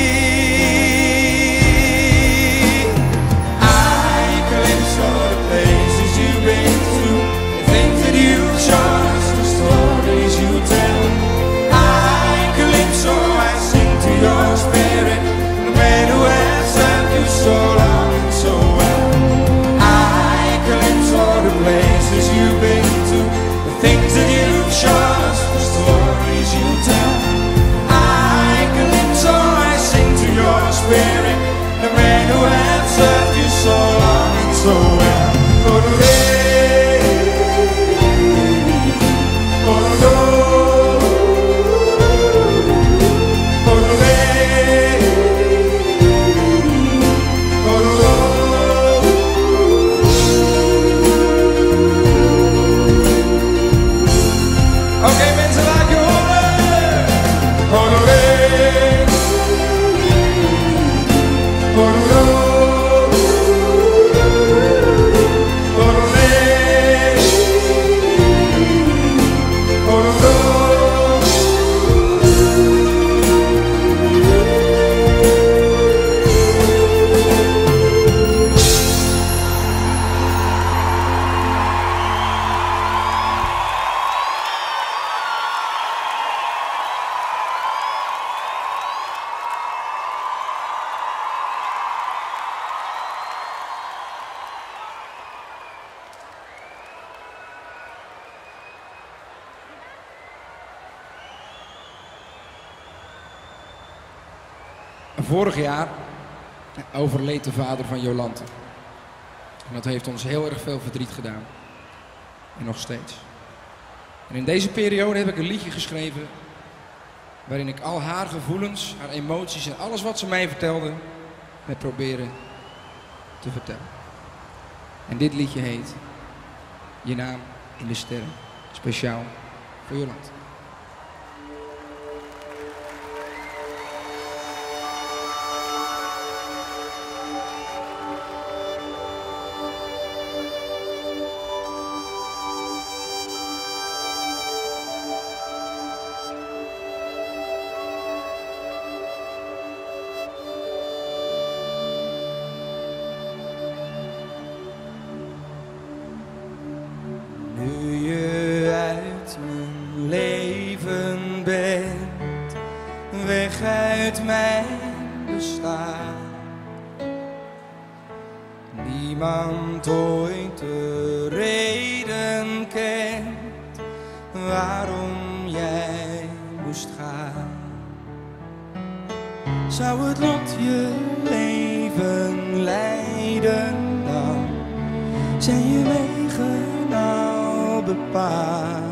I calypso the places you've been to, the things that you've shown us, the stories you tell. I calypso, I sing to your spirit, the man who has served you so long and so well. I calypso the places you've been to, the things that you've shown us, the stories you tell. I calypso, I sing to your spirit, the man who has served you so long and so well. Oké mensen, laat je horen. Honoré. Honoré. Honoré. Vorig jaar overleed de vader van Jolante. En dat heeft ons heel erg veel verdriet gedaan. En nog steeds. En in deze periode heb ik een liedje geschreven waarin ik al haar gevoelens, haar emoties en alles wat ze mij vertelde heb proberen te vertellen. En dit liedje heet Je naam in de sterren. Speciaal voor Jolante. Nu je uit mijn leven bent, weg uit mijn bestaan. Niemand ooit de reden kent waarom jij moest gaan. Zou het lot je leven leiden dan, zijn je wegen al bepaald.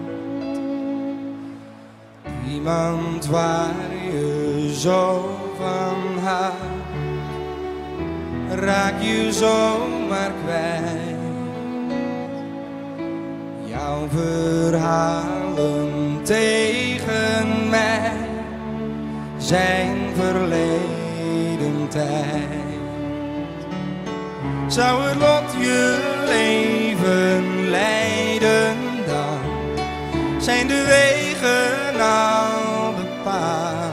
Iemand waar je zo van houdt, raak je zomaar kwijt. Jouw verhalen tegen mij zijn verleden tijd. Zou het lot je leven leiden dan, zijn de wegen al bepaald.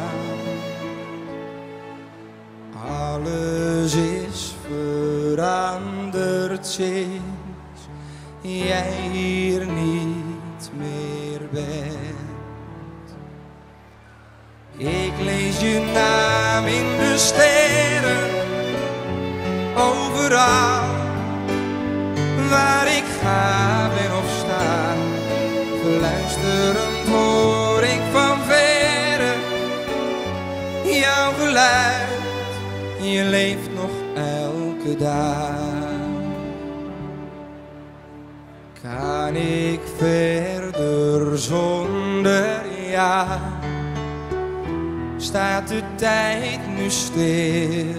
Alles is veranderd sinds jij hier niet meer bent. Ik lees je naam in de sterren, overal waar ik ga ben of sta. Verluisterend hoor ik van verre jouw geluid, je leeft nog elke dag. Kan ik verder zonder jou? Staat de tijd nu stil?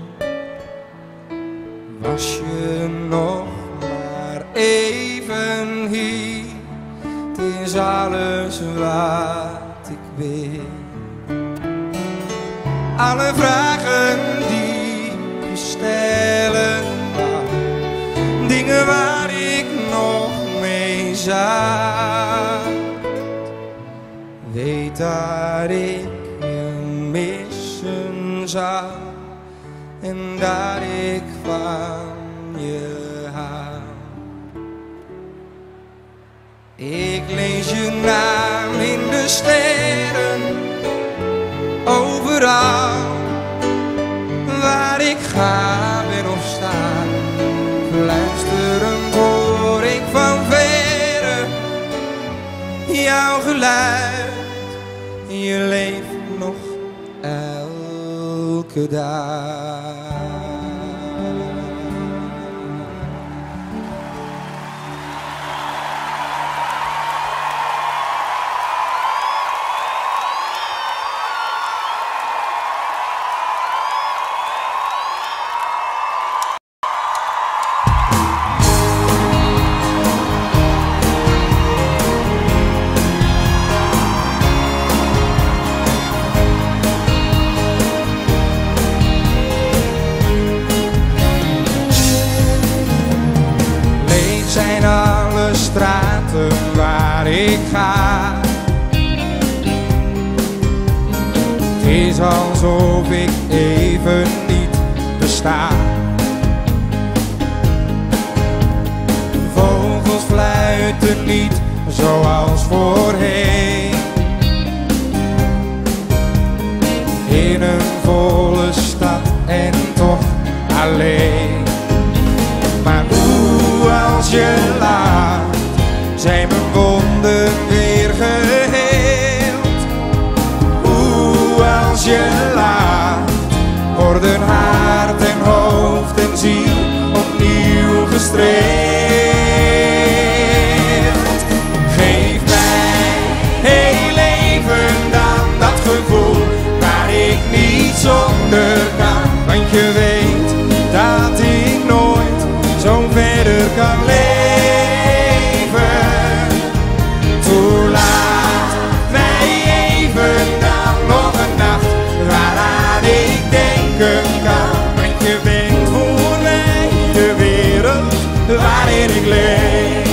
Was je nog maar even hier? Het is alles wat ik wil. Alle vragen die ik je stellen mag, dingen waar ik nog mee zat. Weet dat ik je zal en dat ik van je hou. Ik lees je naam in de sterren, overal waar ik ga ben of sta. Fluisterend hoor ik van verre jouw geluid. Je leeft nog elke dag. Zijn alle straten waar ik ga. Het is alsof ik even niet besta. Vogels fluiten niet zoals voorheen. In een volle stad en toch alleen. Maar als je laat, zijn mijn wonden weer geheeld. Oeh, als je laat, worden hart en hoofd en ziel opnieuw gestreeld. Geef mij heel leven dan dat gevoel waar ik niet zonder kan. Want je weet dat ik nooit zo verder kan leven. Toelaat mij even dan nog een nacht waaraan ik denken kan. Want je bent voor mij de wereld waarin ik leef.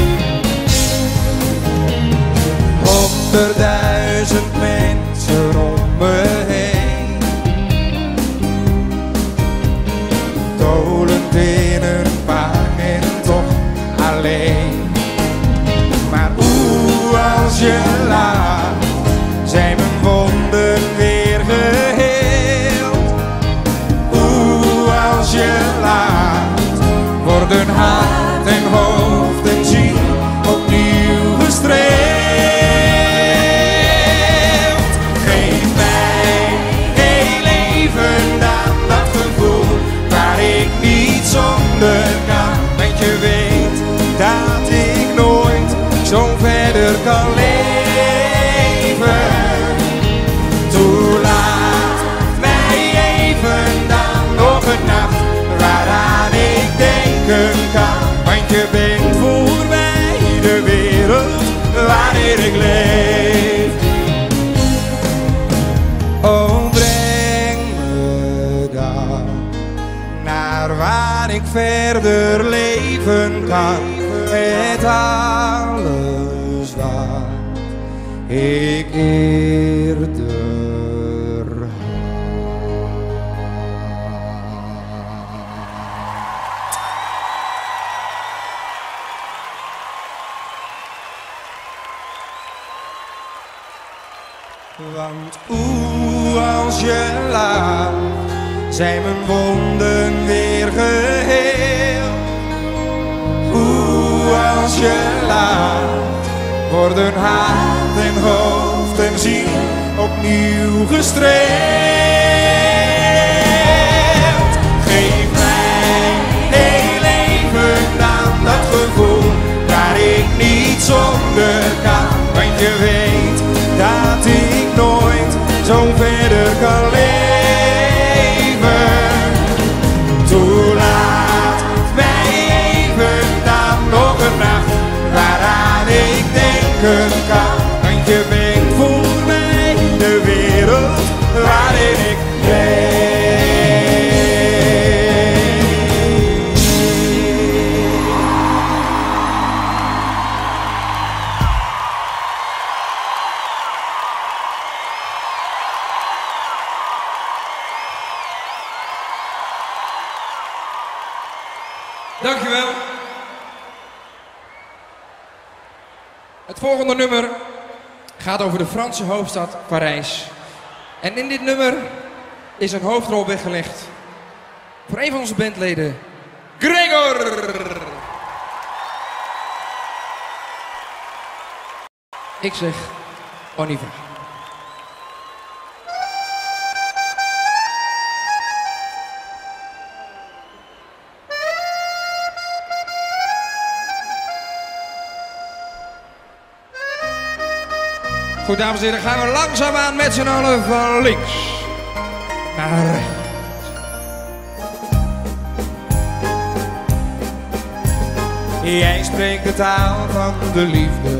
Honderdduizend mensen om me heen, dolend in een park en toch alleen. Maar oeh, als je laat, zijn mijn wonden weer geheeld. Oeh, als je laat, worden hart en hoofd en ziel opnieuw gestreeld. Geef mij heel even dan dat gevoel waar ik niet zonder kan. Want je weet dat ik nooit zo verder kan leven. Toelaat mij even dan nog een nacht waaraan ik denken kan. Want je bent voor mij de wereld waarin ik leef. Oh, breng me dan naar waar ik verder leven kan. Met alles wat ik eerder want oeh, als je laat, zijn mijn wonden weer geheeld. Oeh, als je laat, worden hart en hoofd en ziel opnieuw gestreeld. Geef mij heel even dan dat gevoel waar ik niet zonder kan. Want je weet dat ik nooit zo verder kan leven. Toelaat mij even dan nog een nacht waaraan ik denken kan. Want je bent voor mij de wereld waarin ik leef. Dankjewel. Het volgende nummer gaat over de Franse hoofdstad Parijs. En in dit nummer is een hoofdrol weggelegd voor een van onze bandleden, Gregor. Ik zeg on y va. Goed, dames en heren, gaan we langzaamaan met z'n allen van links naar rechts. Jij spreekt de taal van de liefde.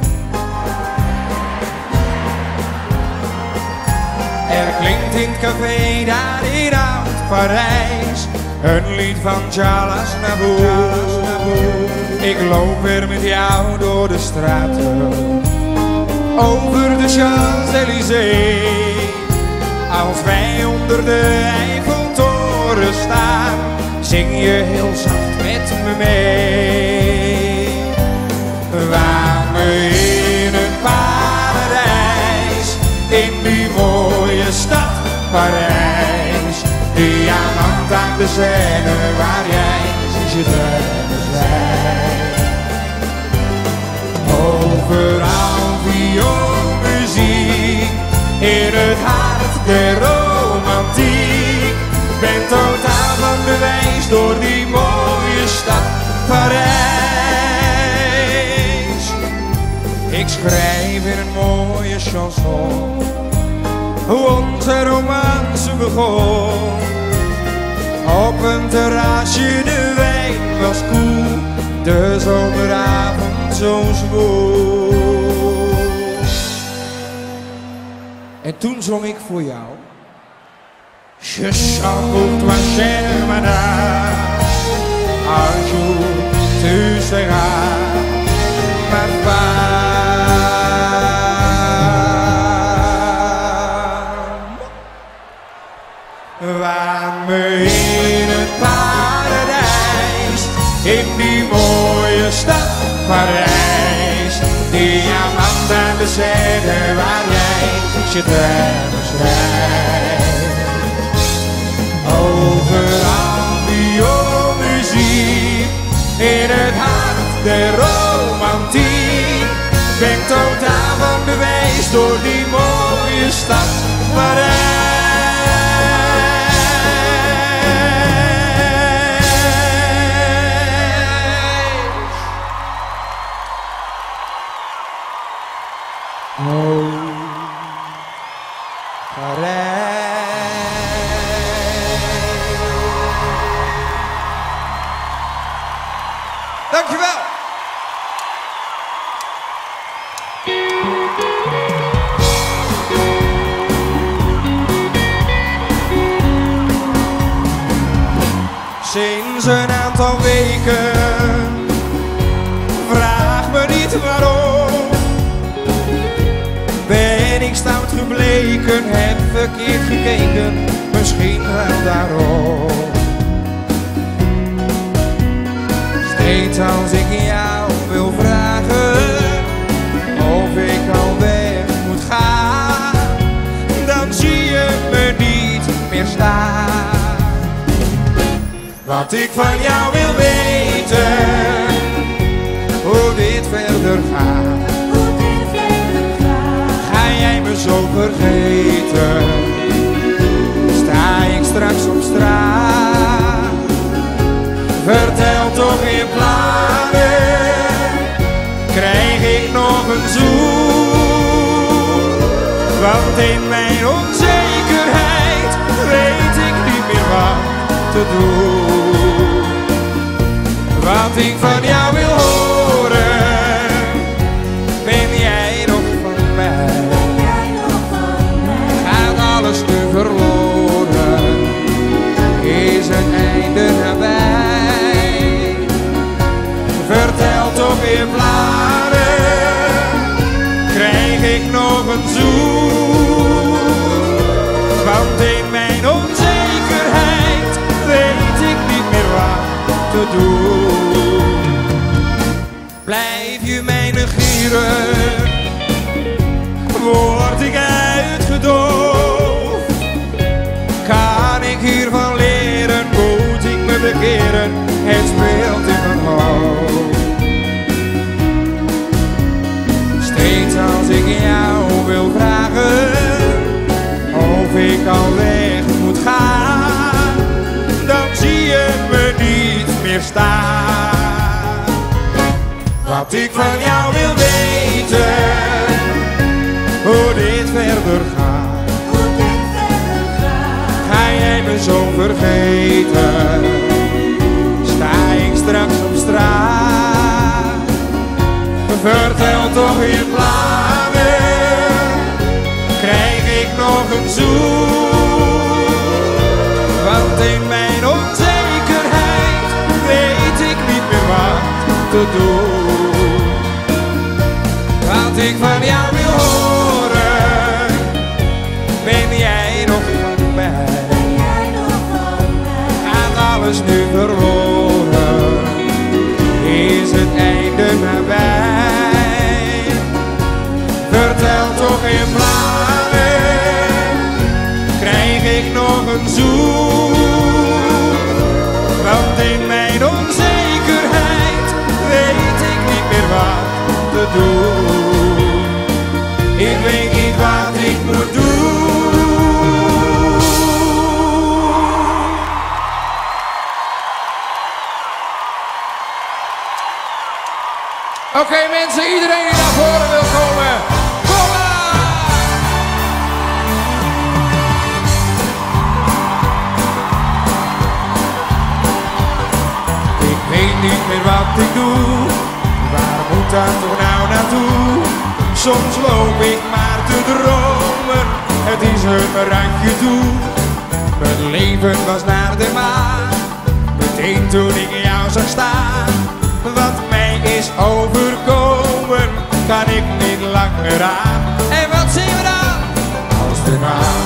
Er klinkt in het café daar in Oud-Parijs een lied van Charles Aznavour. Ik loop weer met jou door de straten, over de Champs-Élysées. Als wij onder de Eiffeltoren staan, zing je heel zacht met me mee. Waar me in een paradijs, in die mooie stad Parijs. Diamant aan de Seine, waar jij je dromen zijn. Overal vioolmuziek, in het hart der romantiek. Ben totaal van de wijs door die mooie stad Parijs. Ik schrijf in een mooie chanson hoe onze romance begon. Op een terrasje, de wijn was koel, de zomeravond zo zwoel. En toen zong ik voor jou. Je chante pour toi, chère madame, un jour tu seras ma femme. Waar me in het paradijs, in die mooie stad Parijs. Diamant aan de Seine, waar jij je dromen schrijft. Overal vioolmuziek, in het hart der romantiek. Ben totaal van de wijs door die mooie stad Parijs. Oh, dankjewel. Sinds een aantal weken, vraag me niet waarom, ben ik stout gebleken, heb verkeerd gekeken, misschien wel daarom. Steeds als ik jou wil vragen of ik al weg moet gaan, dan zie je me niet meer staan. Wat ik van jou wil weten, hoe dit verder gaat. Ga jij me zo vergeten, sta ik straks op straat. Vertel toch je plannen, krijg ik nog een zoen? Want in mijn onzekerheid weet ik niet meer wat te doen. Wat ik van jou wil horen, ben jij nog van mij? Gaat alles nu verloren, is het einde nabij? Vertel toch weer plannen, krijg ik nog een zoen? Want in mijn onzekerheid weet ik niet meer wat te doen. Wat ik van jou wil weten, hoe dit verder gaat. Ga jij me zo vergeten, sta ik straks op straat. Vertel toch je plannen, krijg ik nog een zoen. Want in mijn onzekerheid weet ik niet meer wat te doen. Wat ik van jou wil horen, ben jij nog van mij? Gaat alles nu verloren, is het einde nabij? Vertel toch je plannen, krijg ik nog een zoen? Want in mijn onzekerheid weet ik niet meer wat te doen. Ik weet niet wat ik moet doen. Oké okay, mensen, iedereen die naar voren wil komen, kom maar! Ik weet niet meer wat ik doe, waar moet dat toch nou naartoe? Soms loop ik maar te dromen, het is een randje toe. Mijn leven was naar de maan, meteen toen ik jou zag staan. Wat mij is overkomen, kan ik niet langer aan. En wat zien we dan? Als de maan.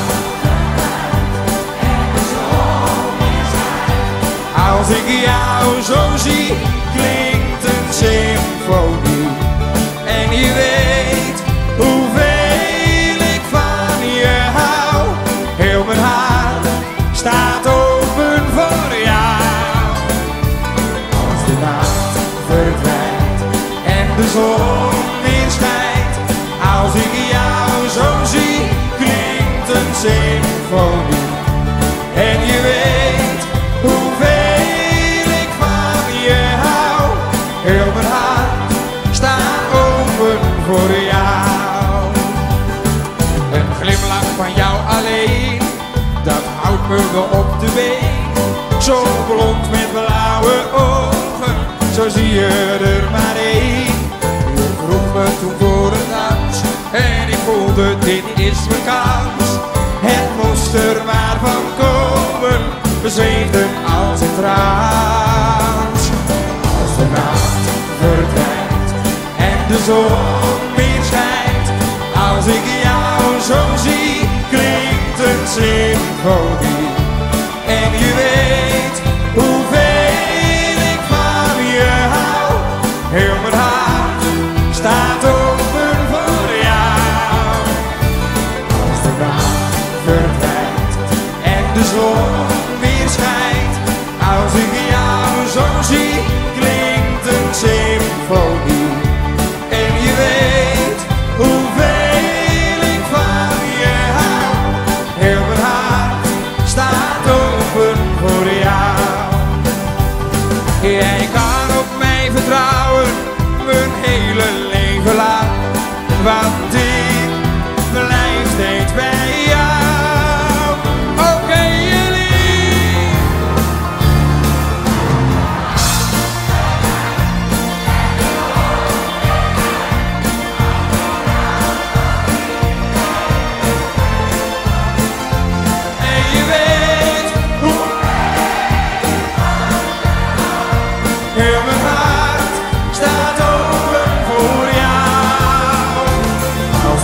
Als ik jou zo zie, klinkt een symfonie. En je weet hoeveel ik van je hou. Heel mijn hart staat open voor jou. Als de nacht verdwijnt en de zon weer schijnt. Als ik jou zo zie, klinkt een symfonie. En je weet hoeveel ik van je hou. Heel mijn hart staat open voor jou. Een glimlach van jou alleen, dat houdt me wel op de been. Zo blond met blauwe ogen, zo zie je er maar één. Je vroeg me toen voor een dans en ik voelde dit is mijn kans. Het moest er maar van komen, we zweefden als een trance. Als de nacht verdwijnt en de zon weer schijnt. Als ik jou zo zie, klinkt een symfonie. En je weet hoeveel ik van je hou. Heel mijn hart staat open voor jou. Als de nacht verdwijnt en de zon weer schijnt. Als ik jou zo zie, klinkt een symfonie. En je weet hoeveel ik van je hou. Heel mijn hart staat open voor jou. Jij kan op mij vertrouwen, mijn hele leven lang. Want ik blijf steeds bij jou. Oké okay, jullie. En je weet hoe heel mijn hart staat open voor jou. Als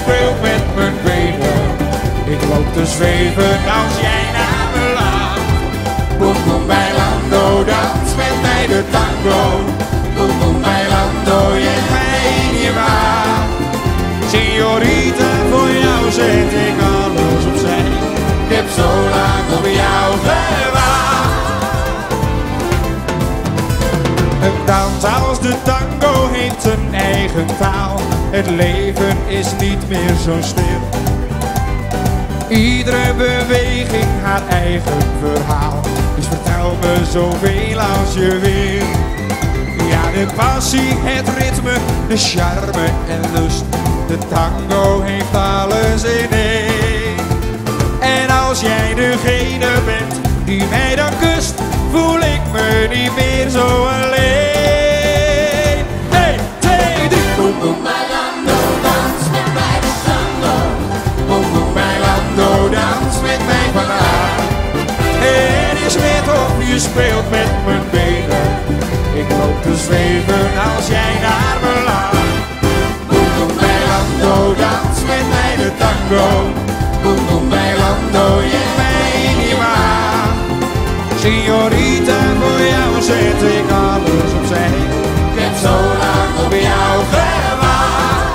speelt met mijn benen. Ik loop te zweven als jij naar me lacht. Boem boem bailando, dans met mij de tango. Boem boem bailando, je hebt mij in je maag. Signorita, voor jou zet ik alles opzij. Ik heb zo lang op jou gewacht. Een dans als de tango heeft een eigen taal. Het leven is niet meer zo stil. Iedere beweging haar eigen verhaal. Dus vertel me zoveel als je wil. Ja, de passie, het ritme, de charme en lust. De tango heeft alles in één. En als jij degene bent die mij dan kust, voel ik me niet meer zo alleen. één, twee, drie. Boem boem bailando, dans met mij de tango. Boem boem bailando, dans met mij vandaag. Het is net of je speelt met mijn benen. Ik loop te zweven als jij naar me lacht. Boem boem bailando, dans met mij de tango. Boem boem bailando, je hebt mij in je maag. Signorita, voor jou zet ik alles opzij. Ik heb zo lang op jou gewacht.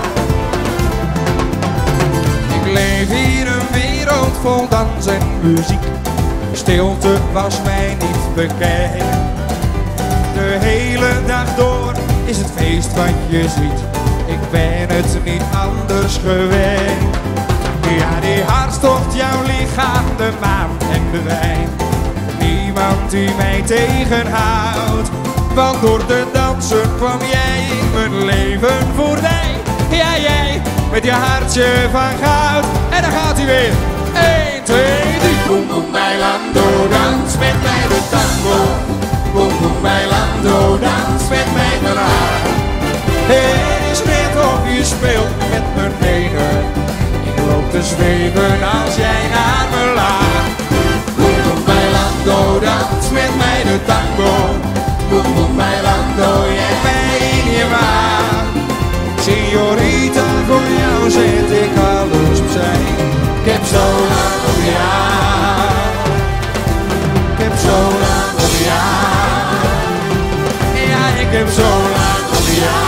Ik leef hier een wereld vol dans en muziek. Stilte was mij niet bekend. De hele dag door is het feest wat je ziet. Ik ben het niet anders gewend. Ja, die hartstocht, jouw lichaam, de maan en de wijn. Niemand die mij tegenhoudt. Want door te dansen kwam jij in mijn leven voorbij. Ja, jij met je hartje van goud. En dan gaat hij weer. één, twee, drie. Boem boem bailando, dans met mij de tango. Boem boem bailando, dans met mij vandaag. Het is net of je speelt met mijn benen. Ik loop te zweven als jij naar me lacht. Boem boem bailando, dans met mij de tango. Boem boem bailando, je hebt mij in je maag. Signorita, voor jou zet ik alles opzij. Ik heb zo lang op jou. Ik heb zo lang op jou. Ja, ik heb zo lang op jou.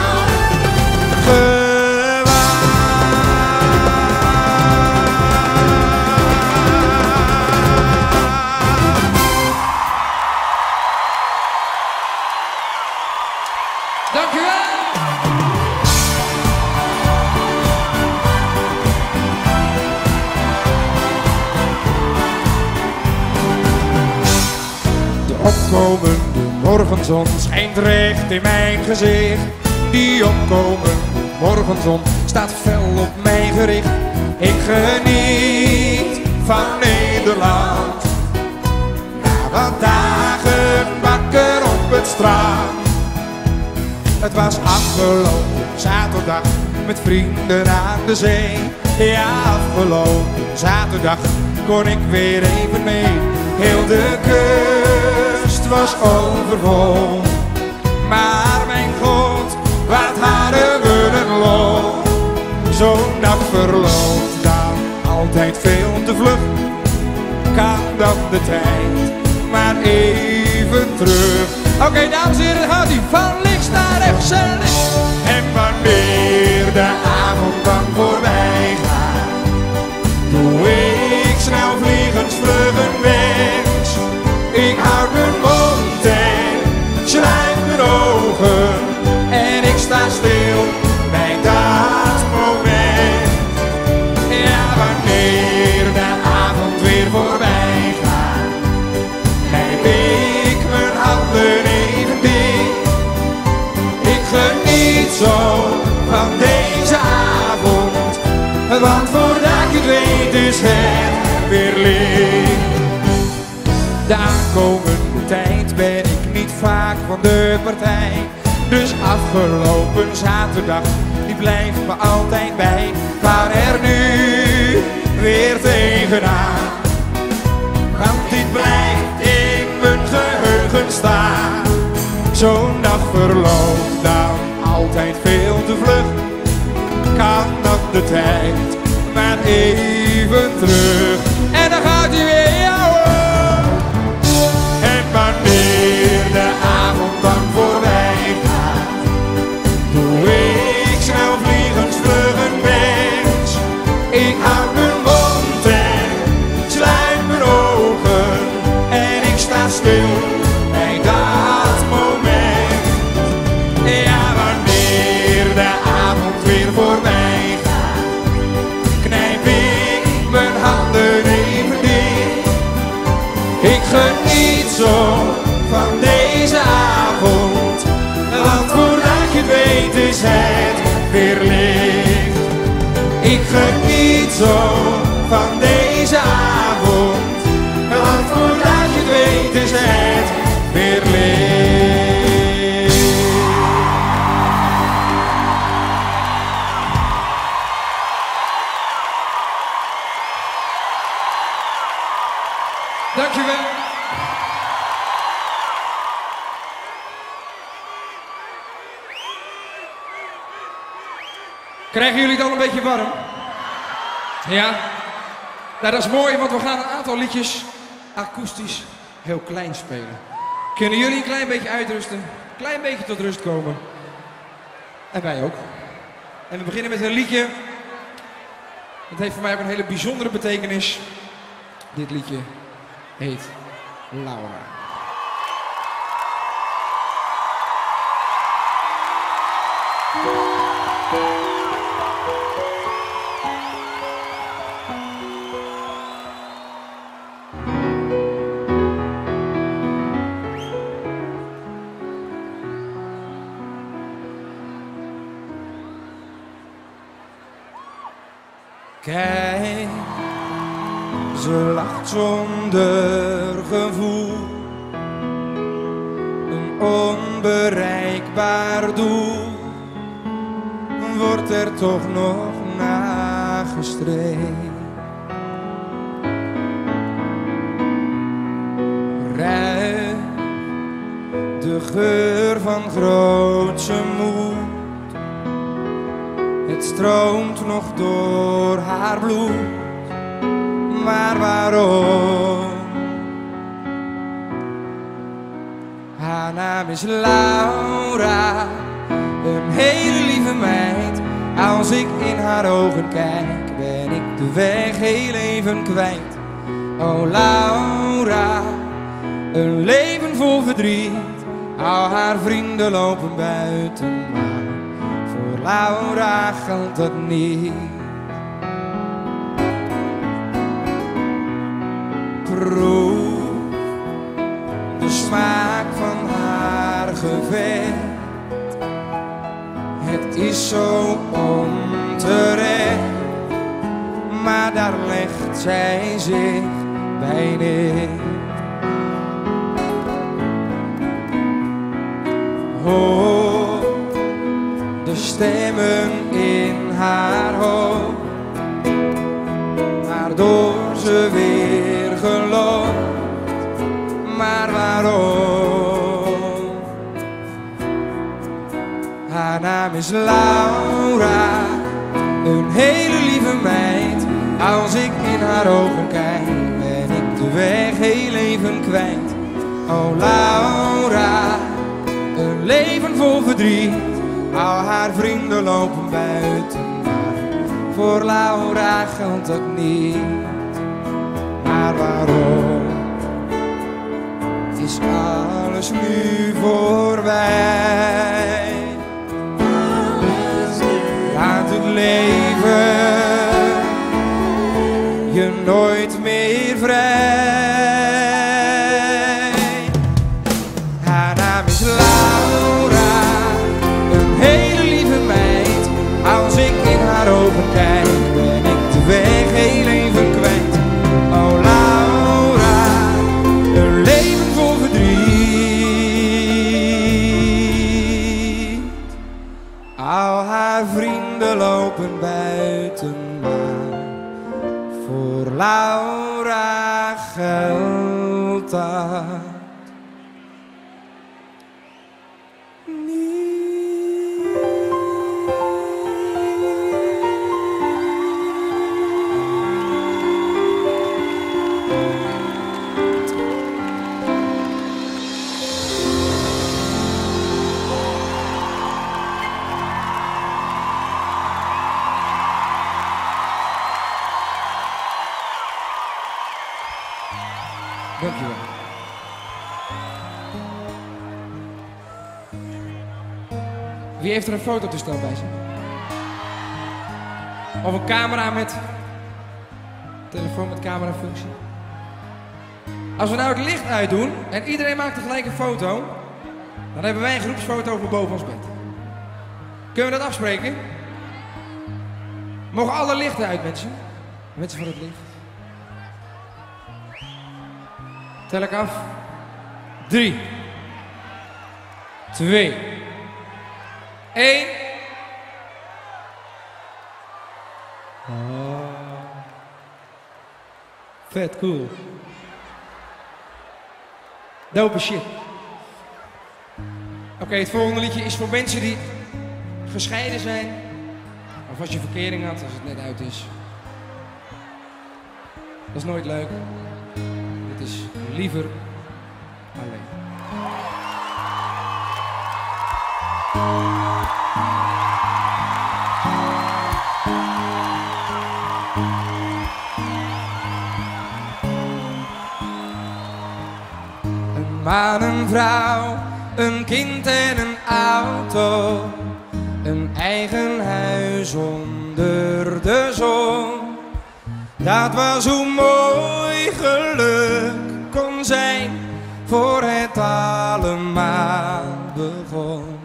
Opkomende morgenzon schijnt recht in mijn gezicht. Die opkomende morgenzon staat fel op mij gericht. Ik geniet van Nederland. Na wat dagen wakker op het strand. Het was afgelopen zaterdag met vrienden aan de zee. Ja, afgelopen zaterdag kon ik weer even mee. Heel de kust was overvol. Maar mijn god, wat hadden we een lol. Zo'n dag verloopt dan altijd veel te vlug. Kan dan de tijd maar even terug. Oké, okay, dames en heren, gaat ie van links naar rechts en links. En wanneer de avond dan voorbij gaat, doe ik snel vliegensvlug een wens. Ik houd mijn mond en sluit mijn ogen. En ik sta stil bij dat moment. Ja, wanneer de avond weer voorbij gaat, knijp ik mijn handen even dicht. Ik geniet zo van deze avond, want voordat ik het weet is het weer licht. De aankomende tijd ben ik niet vaak van de partij. Dus afgelopen zaterdag, die blijft me altijd bij. Maar er nu weer tegenaan, want dit blijft in mijn geheugen staan. Zo'n dag verloopt dan altijd veel te vlug. Kan dat de de tijd maar even terug. En dan gaat hij weer, ja hoor. En wanneer de avond dan voorbij gaat, doe ik snel vliegensvlug een mens. Ik houd mijn mond en sluit mijn ogen en ik sta stil bij dat moment. Ja, wanneer de avond weer voorbij gaat, knijp ik mijn handen even dicht. Ik geniet zo van deze avond, want voordat je het weet is het weer licht. Ik geniet zo van deze avond, want voordat je het weet is het weer licht. Dankjewel. Krijgen jullie het al een beetje warm? Ja? Nou, dat is mooi, want we gaan een aantal liedjes akoestisch heel klein spelen. Kunnen jullie een klein beetje uitrusten? Een klein beetje tot rust komen? En wij ook. En we beginnen met een liedje. Dat heeft voor mij ook een hele bijzondere betekenis. Dit liedje heet Laura. Kijk, ze lacht zonder gevoel, een onbereikbaar doel, wordt er toch nog nagestreefd. Ruik de geur van grootse moed, het stroomt nog door haar bloed, maar waarom? Haar naam is Laura, een hele lieve meid. Als ik in haar ogen kijk, ben ik de weg heel even kwijt. Oh Laura, een leven vol verdriet. Al haar vrienden lopen buiten, maar voor Laura geldt dat niet. Proef de smaak van haar gevecht. Het is zo onterecht, maar daar legt zij zich bij neer. Hoor de stemmen in haar hoofd, waardoor ze weer gelooft. Maar waarom? Haar naam is Laura, een hele lieve meid. Als ik in haar ogen kijk, ben ik de weg heel even kwijt. Oh Laura, een leven vol verdriet. Al haar vrienden lopen buiten, maar voor Laura geldt dat niet. Maar waarom is alles nu voorbij? Laat het leven je nooit meer vrij. Haar naam is Laura, een hele lieve meid. Als ik in haar ogen kijk, ben ik de weg heel even kwijt. Oh Laura, een leven vol verdriet. Al haar vrienden lopen buiten, maar voor Laura geldt dat. Dankjewel. Wie heeft er een fototoestel bij zich? Of een camera met... telefoon met camerafunctie? Als we nou het licht uitdoen en iedereen maakt tegelijk een foto, dan hebben wij een groepsfoto voor boven ons bed. Kunnen we dat afspreken? Mogen alle lichten uit, mensen? Mensen van het licht. Tel ik af. Drie. Twee. Eén. Oh. Vet cool. Dope shit. Oké, okay, het volgende liedje is voor mensen die gescheiden zijn. Of als je verkering had, als het net uit is. Dat is nooit leuk. Het is liever alleen. Een man, een vrouw, een kind en een auto. Een eigen huis onder de zon. Dat was hoe mooi geluk kon zijn voor het allemaal begon.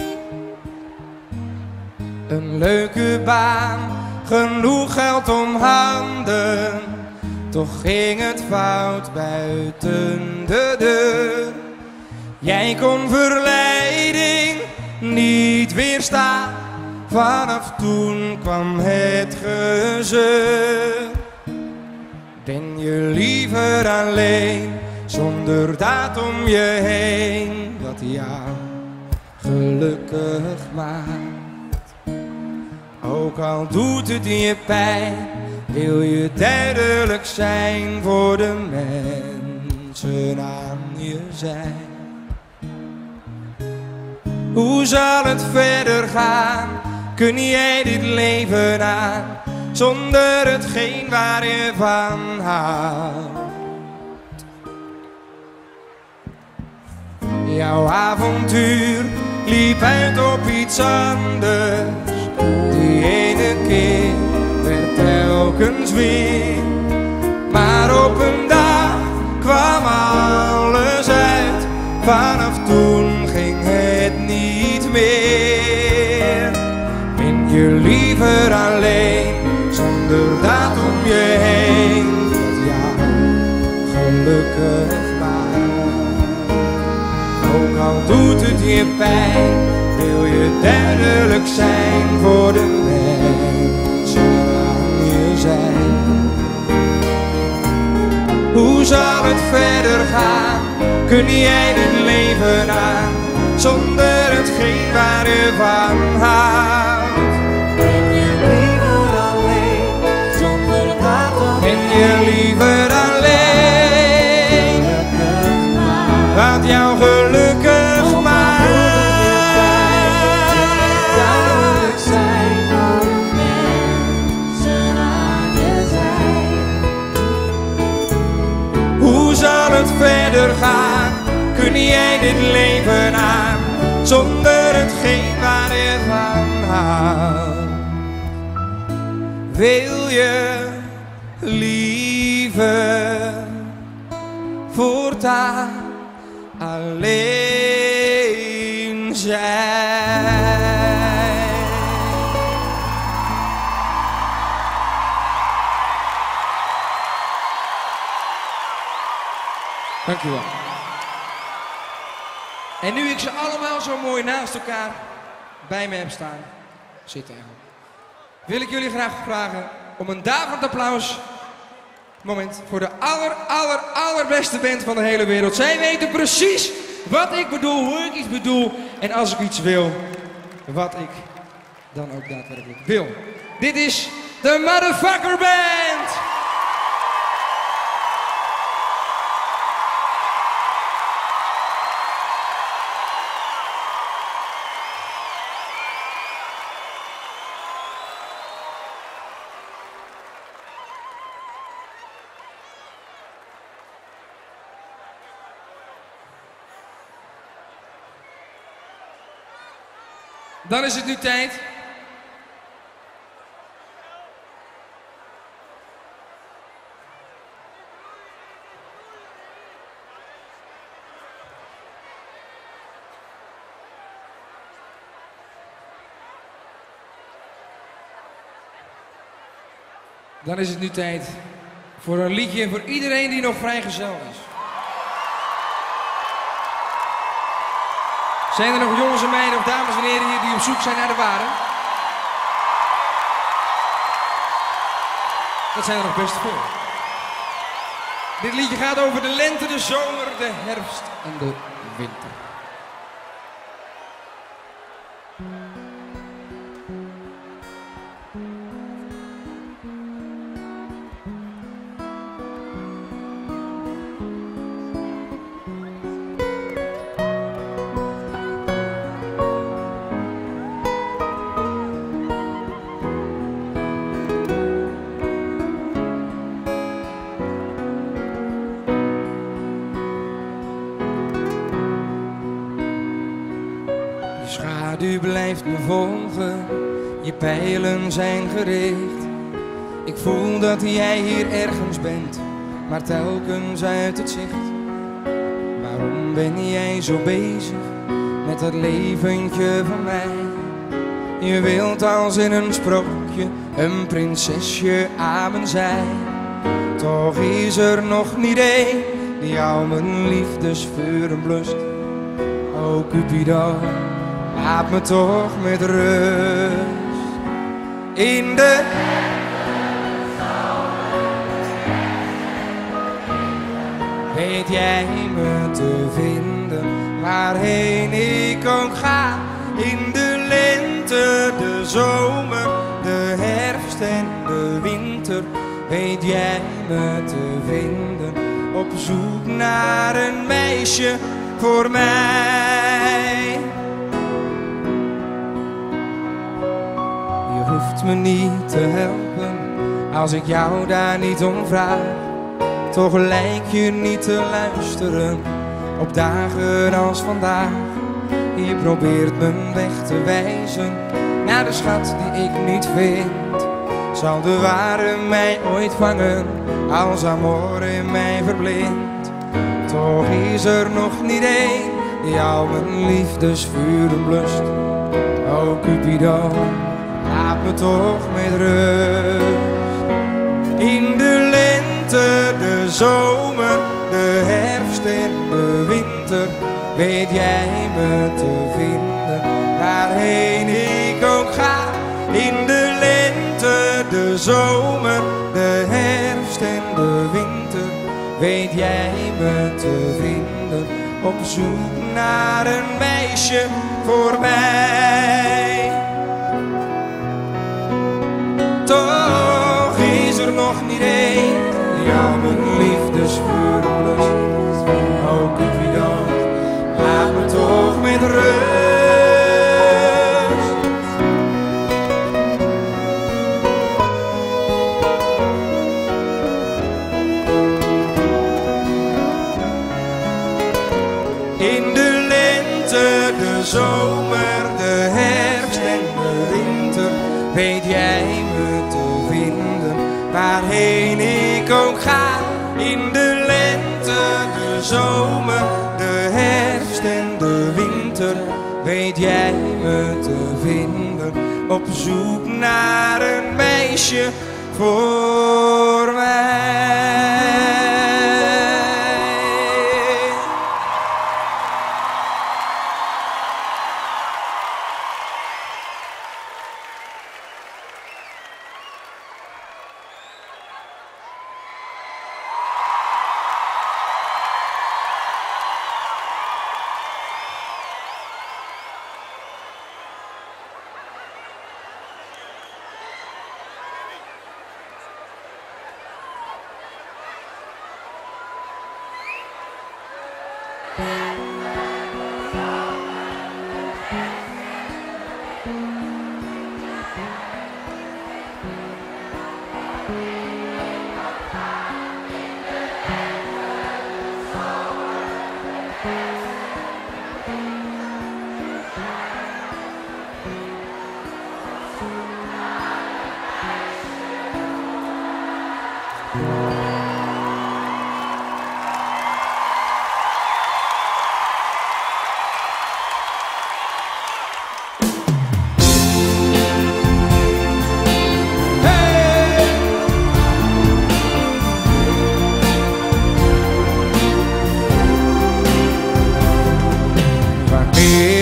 Een leuke baan, genoeg geld om handen. Toch ging het fout buiten de deur. Jij kon verleiding niet weerstaan. Vanaf toen kwam het gezeur. Ben je liever alleen, zonder dat om je heen, wat jou gelukkig maakt. Ook al doet het je pijn, wil je duidelijk zijn voor de mensen aan je zij. Hoe zal het verder gaan? Kun jij dit leven aan zonder hetgeen waar je van houdt? Jouw avontuur liep uit op iets anders. Die ene keer werd telkens weer. Maar op een dag kwam alles uit. Vanaf toen ging het niet meer. Ben je liever alleen, zonder dat om je heen, wat jou gelukkig maakt. Ook al doet het je pijn, wil je duidelijk zijn voor de mensen aan je zijn. Hoe zal het verder gaan? Kun jij dit leven aan zonder hetgeen waar je van houdt? Ben je liever alleen, zonder dat om ben je liever alleen, wat jou gelukkig maakt? Duidelijk zijn voor de mensen aan je zij. Hoe zal het verder gaan? Kun jij dit leven aan zonder hetgeen waar je van houdt? Wil je liever voortaan alleen zijn? Dankjewel. En nu ik ze allemaal zo mooi naast elkaar bij me heb staan, zitten eigenlijk, wil ik jullie graag vragen om een daverend applaus moment voor de aller, aller, allerbeste band van de hele wereld. Zij weten precies wat ik bedoel, hoe ik iets bedoel en als ik iets wil, wat ik dan ook daadwerkelijk wil. Dit is de Motherfucker Band! Dan is het nu tijd. Dan is het nu tijd voor een liedje voor iedereen die nog vrijgezel is. Zijn er nog jongens en meiden of dames en heren hier die op zoek zijn naar de ware? Dat zijn er nog best veel. Dit liedje gaat over de lente, de zomer, de herfst en de winter. U blijft me volgen, je pijlen zijn gericht. Ik voel dat jij hier ergens bent, maar telkens uit het zicht. Waarom ben jij zo bezig met dat leventje van mij? Je wilt als in een sprookje een prinsesje aan mijn zij. Toch is er nog niet één die jou mijn liefdesvuren blust. O Cupido, laat me toch met rust. In de weet jij me te vinden, waarheen ik ook ga. In de lente, de zomer, de herfst en de winter, weet jij me te vinden. Op zoek naar een meisje voor mij. Je hoeft me niet te helpen als ik jou daar niet om vraag. Toch lijk je niet te luisteren op dagen als vandaag. Je probeert mijn weg te wijzen naar de schat die ik niet vind. Zal de ware mij ooit vangen als amore mij verblindt? Toch is er nog niet één die jou mijn liefdesvuren blust. O Cupido, laat me toch met rust. In de lente, de zomer, de herfst en de winter, weet jij me te vinden, waarheen ik ook ga. In de lente, de zomer, de herfst en de winter, weet jij me te vinden. Op zoek naar een meisje voor mij. Toch is er nog niet één die jou mijn liefdesvuren blust. O Cupido, laat me toch met rust. In de lente, de zomer, de herfst en de winter, weet jij me te vinden, waarheen ik ook ga. In de lente, de zomer, de herfst en de winter, weet jij me te vinden. Op zoek naar een meisje voor mij.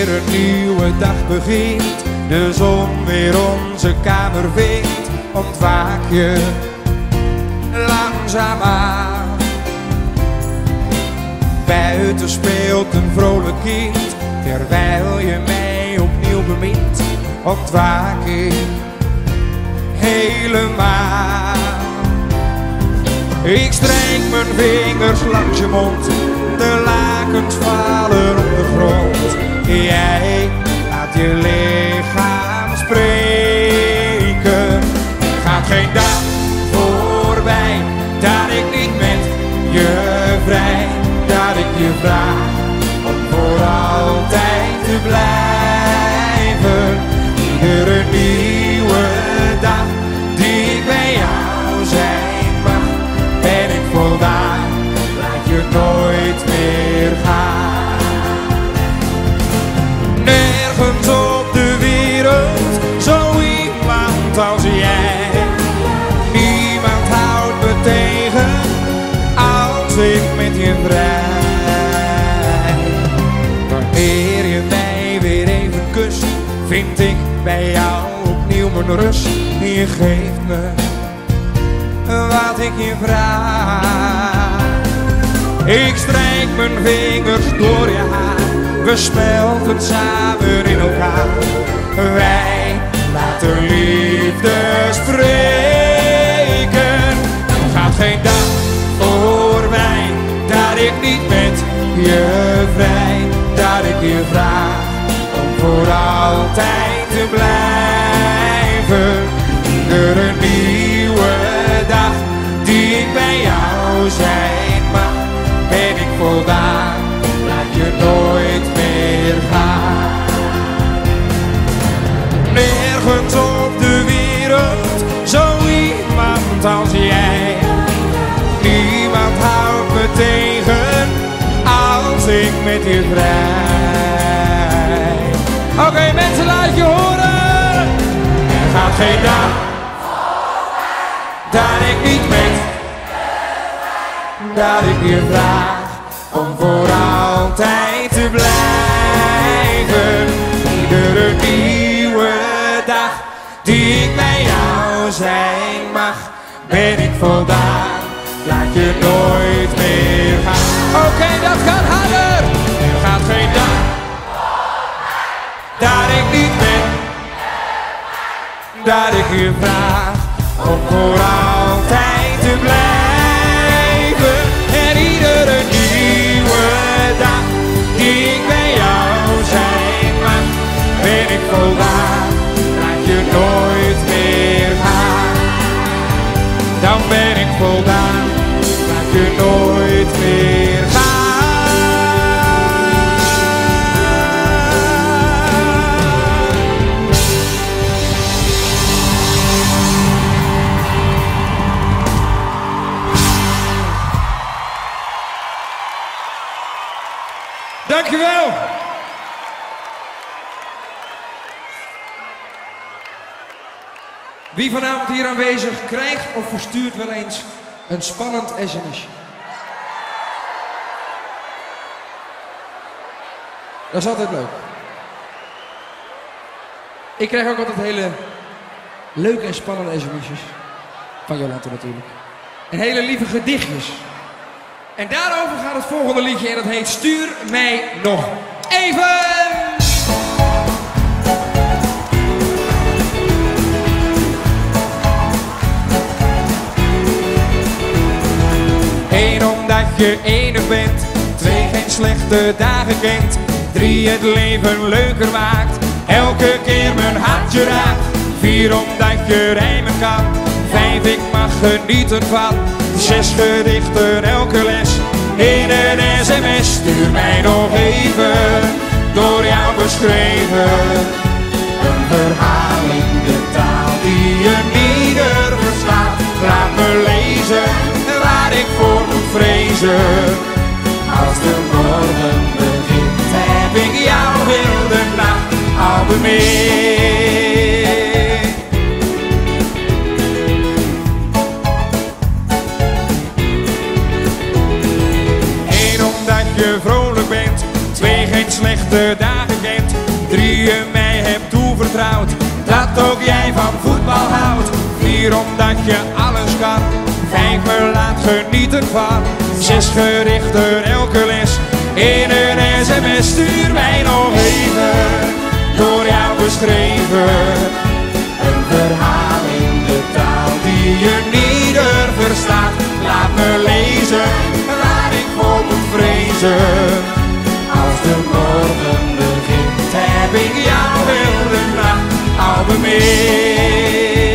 weer een nieuwe dag begint, de zon weer onze kamer vindt, ontwaak je langzaamaan. Buiten speelt een vrolijk kind, terwijl je mij opnieuw bemint, ontwaak ik helemaal. Ik strijk mijn vingers langs je mond, de lakens vallen op de grond. Jij laat je lichaam spreken. Er gaat geen dag voorbij dat ik niet met je vrij, dat ik je vraag om voor altijd te blijven. Iedere nieuwe dag die ik bij jou zijn mag, ben ik voldaan, laat je nooit meer gaan. Nergens op de wereld zo iemand als jij. Niemand houdt me tegen als ik met je vrij. Wanneer je mij weer even kust, vind ik bij jou opnieuw mijn rust. Je geeft me wat ik je vraag. Ik strijk mijn vingers door je haar, we smelten samen in elkaar. Wij laten liefde spreken. Er gaat geen dag voorbij dat ik niet met je vrij, dat ik je vraag om voor altijd te blijven. Iedere nieuwe dag die ik bij jou zijn mag, ben ik voldaan, laat je nooit meer gaan. Nergens op de wereld zo iemand als jij. Niemand houdt me tegen als ik met je vrij. Oké okay, mensen, laat je horen. Er gaat geen dag dat ik niet met, dat ik je vraag om voor altijd te blijven. Iedere nieuwe dag die ik bij jou zijn mag, ben ik voldaan, laat je nooit meer gaan. Oké, okay, dat gaat harder. Er gaat geen dag dat ik niet ben, dat ik je vraag om voor altijd te blijven. En iedere nieuwe dag die ik bij jou zijn mag, ben ik voldaan, laat je nooit meer gaan. Dan ben ik voldaan, laat je nooit meer gaan. Dankjewel. Wie vanavond hier aanwezig krijgt of verstuurt wel eens een spannend S M S? Dat is altijd leuk. Ik krijg ook altijd hele leuke en spannende S M S'jes. Van Jolante natuurlijk. En hele lieve gedichtjes. En daarover gaat het volgende liedje en dat heet Stuur mij nog even. Eén, omdat je enig bent. Twee, geen slechte dagen kent. Drie, het leven leuker maakt. Elke keer mijn hartje raakt. Vier, omdat je rijmen kan. Vijf, ik mag genieten van. Zes, gedichten elke les. In een S M S, stuur mij nog even. Door jou beschreven. Een verhaal in de taal die je niet verstaat. Laat me lezen waar ik voor moet vrezen. Als de morgen begint, heb ik jou heel de nacht al bemind. Eén, omdat je vrolijk bent. Twee, geen slechte dagen kent. je mij hebt toevertrouwd, dat ook jij van voetbal houdt. Vier omdat je alles kan, vijf me laat genieten van. Zes gerichten elke les, in een sms stuur mij nog even, door jou beschreven. Een verhaal in de taal die je niet verstaat. Laat me lezen waar ik voor moet vrezen. Als de morgen begint heb ik jou heel de nacht al bemind.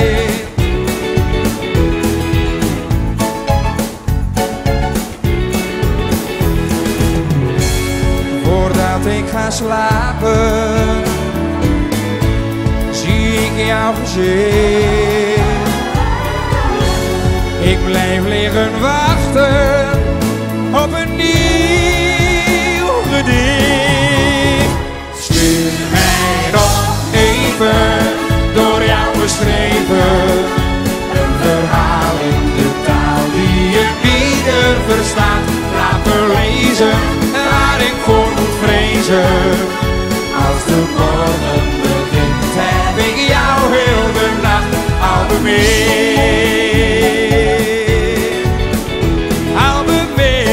Voordat ik ga slapen zie ik jouw gezicht. Ik blijf liggen wachten op een nieuw gedicht. Stuur mij nog even, door jou beschreven. Een verhaal in de taal die je niet verstaat. Laat me lezen waar ik voor moet vrezen. Als de morgen begint heb ik jou heel de nacht al bemind. Al bemind.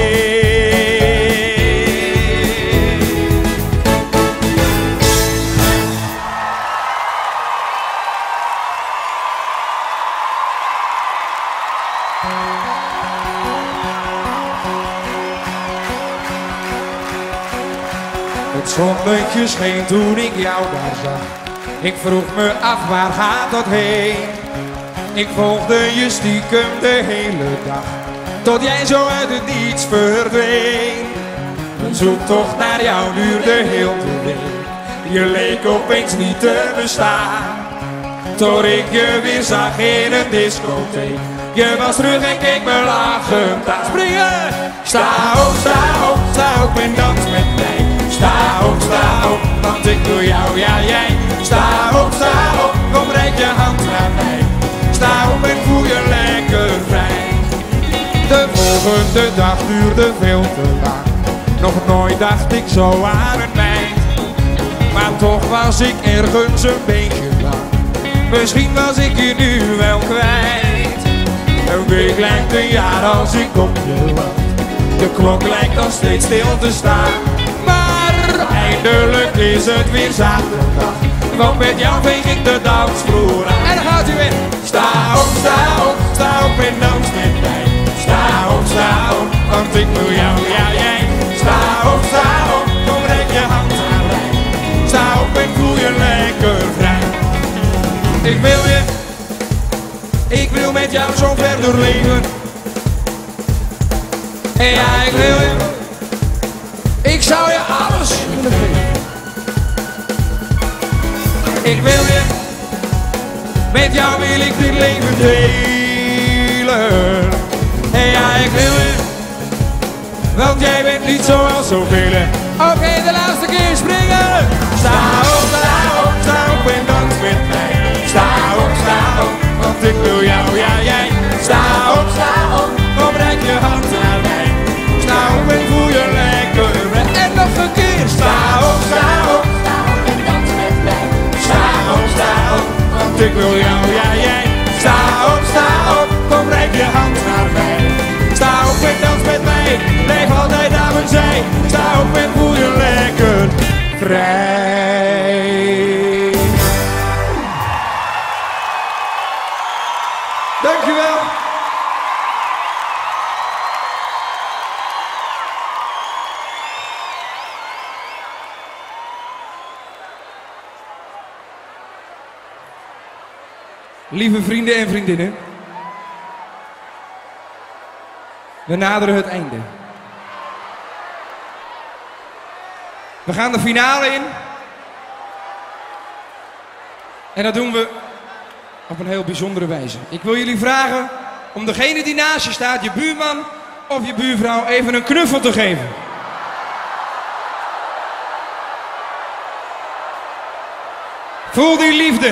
Het zonnetje scheen toen ik jou daar zag. Ik vroeg me af, waar gaat dat heen? Ik volgde je stiekem de hele dag, tot jij zo uit het niets verdween. Mijn zoektocht naar jou duurde heel de week. Je leek opeens niet te bestaan, tot ik je weer zag in een discotheek. Je was terug en keek me lachend aan. Springen! Sta op, sta op, sta op en dans met mij. Sta op, sta op, want ik wil jou, ja jij. Sta op, sta op, kom reik je hand naar mij. Sta op en voel je lekker vrij. De volgende dag duurde veel te lang. Nog nooit dacht ik zo aan een meid. Maar toch was ik ergens een beetje bang. Misschien was ik je nu wel kwijt. Een week lijkt een jaar als ik op je wacht. De klok lijkt nog steeds stil te staan. Maar eindelijk is het weer zaterdag, want met jou veeg ik de dansvloer aan. En dan gaat u weer. Sta op, sta op, sta op en dans met mij. Sta op, sta op, want ik wil jou, ja jij. Sta op, sta op, kom reik je hand aan mij. Sta op en voel je lekker vrij. Ik wil je, ik wil met jou zo verder leven. En ja, ik wil je, ik zou je alles willen geven. Ik wil je, met jou wil ik dit leven delen. En ja, ik wil je, want jij bent niet zoals zoveel. Oké, okay, de laatste keer springen. Sta op, sta op, sta op en dans met mij. Sta op, sta op, want ik wil jou, ja jij. Sta op, sta op, kom reik je hand naar mij. Sta op en voel je lekker weg. En nog een keer. Sta op, sta op, sta op en dans met mij. Sta op, sta op, want ik wil jou, ja jij. Sta op, sta op, kom reik je hand naar mij. Sta op en dans met mij, blijf altijd aan mijn zij. Sta op en voel je lekker vrij. Dankjewel. Lieve vrienden en vriendinnen, we naderen het einde. We gaan de finale in. En dat doen we op een heel bijzondere wijze. Ik wil jullie vragen om degene die naast je staat, je buurman of je buurvrouw, even een knuffel te geven. Voel die liefde.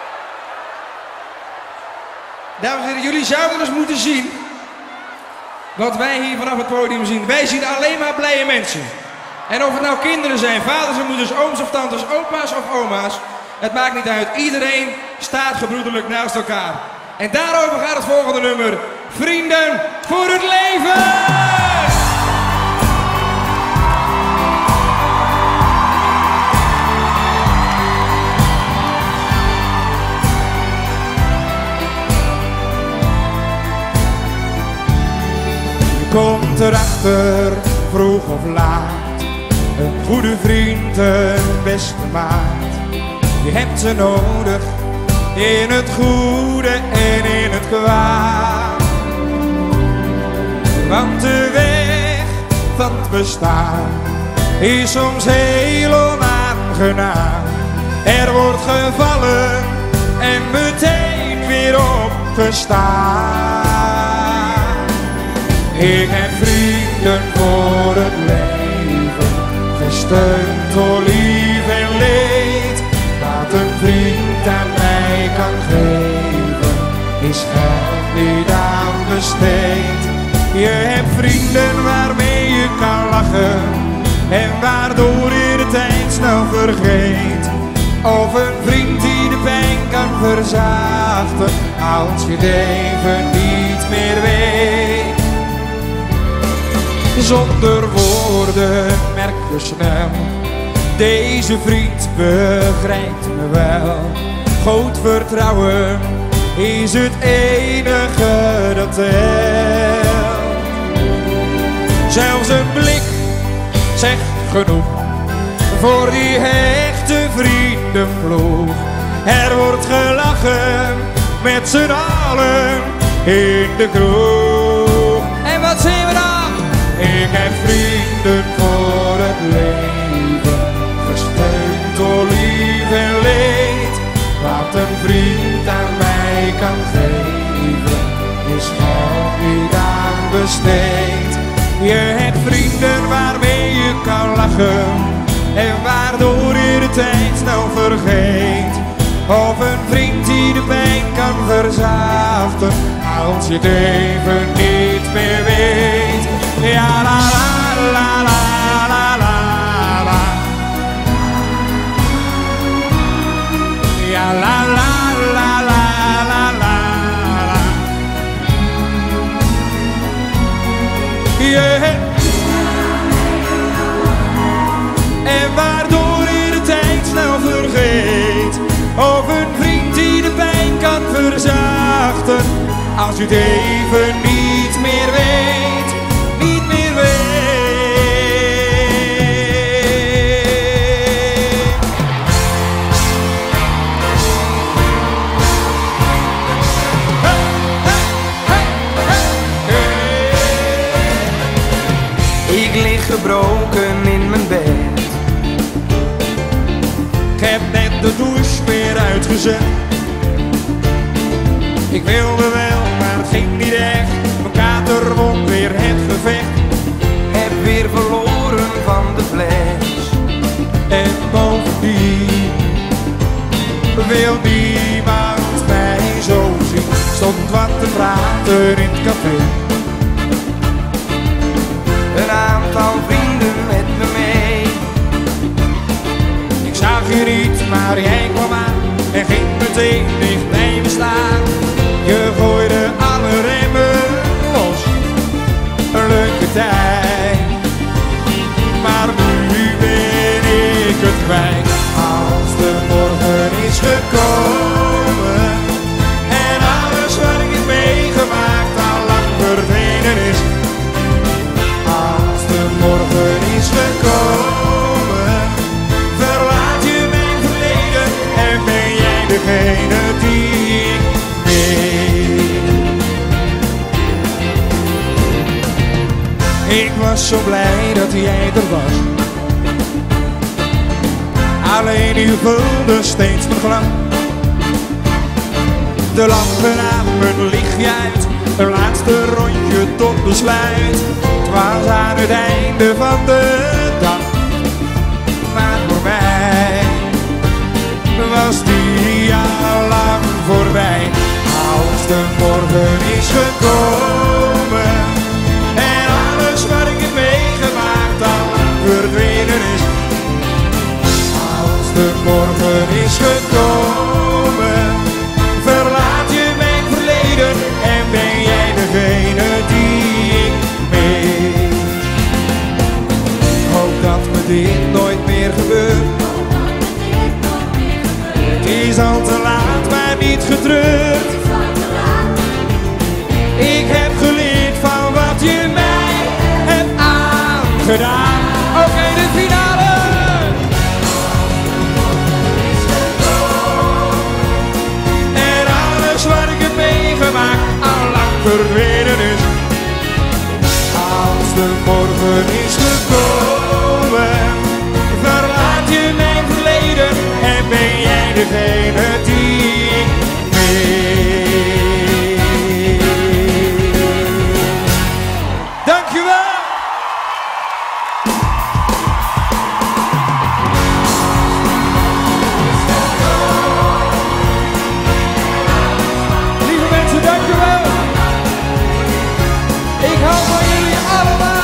Dames en heren, jullie zouden eens moeten zien wat wij hier vanaf het podium zien. Wij zien alleen maar blije mensen. En of het nou kinderen zijn, vaders en moeders, ooms of tantes, opa's of oma's. Het maakt niet uit. Iedereen staat gebroederlijk naast elkaar. En daarover gaat het volgende nummer. Vrienden voor het leven! Je komt erachter, vroeg of laat. Een goede vriend, een beste maat. Je hebt ze nodig, in het goede en in het kwaad. Want de weg van het bestaan is soms heel onaangenaam. Er wordt gevallen en meteen weer opgestaan. Ik heb vrienden voor het leven, gesteund door lief en leed. Wat een vriend aan mij kan geven, is geld niet aan besteed. Je hebt vrienden waarmee je kan lachen en waardoor je de tijd snel vergeet. Of een vriend die de pijn kan verzachten als je het even niet meer weet. Zonder woorden merk je snel, deze vriend begrijpt me wel. Groot vertrouwen is het enige dat telt. Zelfs een blik zegt genoeg voor die hechte vriendenploeg. Er wordt gelachen met z'n allen in de kroeg. En wat zien we dan? Ik heb vrienden voor het leven, gesteund door lief en leed. Wat een vriend aan mij kan geven, is geld niet aan besteed. Je hebt vrienden waarmee je kan lachen en waardoor je de tijd snel vergeet. Of een vriend die de pijn kan verzachten als je het even niet meer weet. Ja, la la la la la la la. Ja, la la la la la la la. Yeah. En waardoor je de tijd snel vergeet. Of een vriend die de pijn kan verzachten als je het even niet meer weet. Niet meer weet. Hey, hey, hey, hey. Ik lig gebroken in mijn bed. Ik heb net de douche weer uitgezet. Ik wilde wel, maar het ging niet echt. Mijn kater won weer het gevecht. Heb weer verloren van de fles. En bovendien wil niemand mij zo zien. Stond wat te praten in het café. Een aantal vrienden met me mee. Ik zag je niet, maar jij kwam aan en ging meteen dicht bij me staan. Je gooide alle remmen los, een leuke tijd. Maar nu ben ik het kwijt. Als de morgen is gekomen en alles wat ik heb meegemaakt al lang verdwenen is. Als de morgen is gekomen, verlaat je mijn verleden en ben jij degene die ik Ik was zo blij dat jij er was. Alleen je vulde steeds mijn glas. De lampen namen lichtje uit, een laatste rondje tot besluit. Het was aan het einde van de dag, maar voor mij was die al lang voorbij. Als de morgen is gekomen dit nooit meer gebeurt. Het is al te laat, maar niet getreurd. Ik heb geleerd van wat je mij hebt aangedaan. Oké, okay, de finale. En alles wat ik heb meegemaakt al lang verdwenen is. Als de morgen is gekomen, verlaat je mijn verleden en ben jij degene die ik mis. Dankjewel! Lieve mensen, dankjewel! Ik hou van jullie allemaal!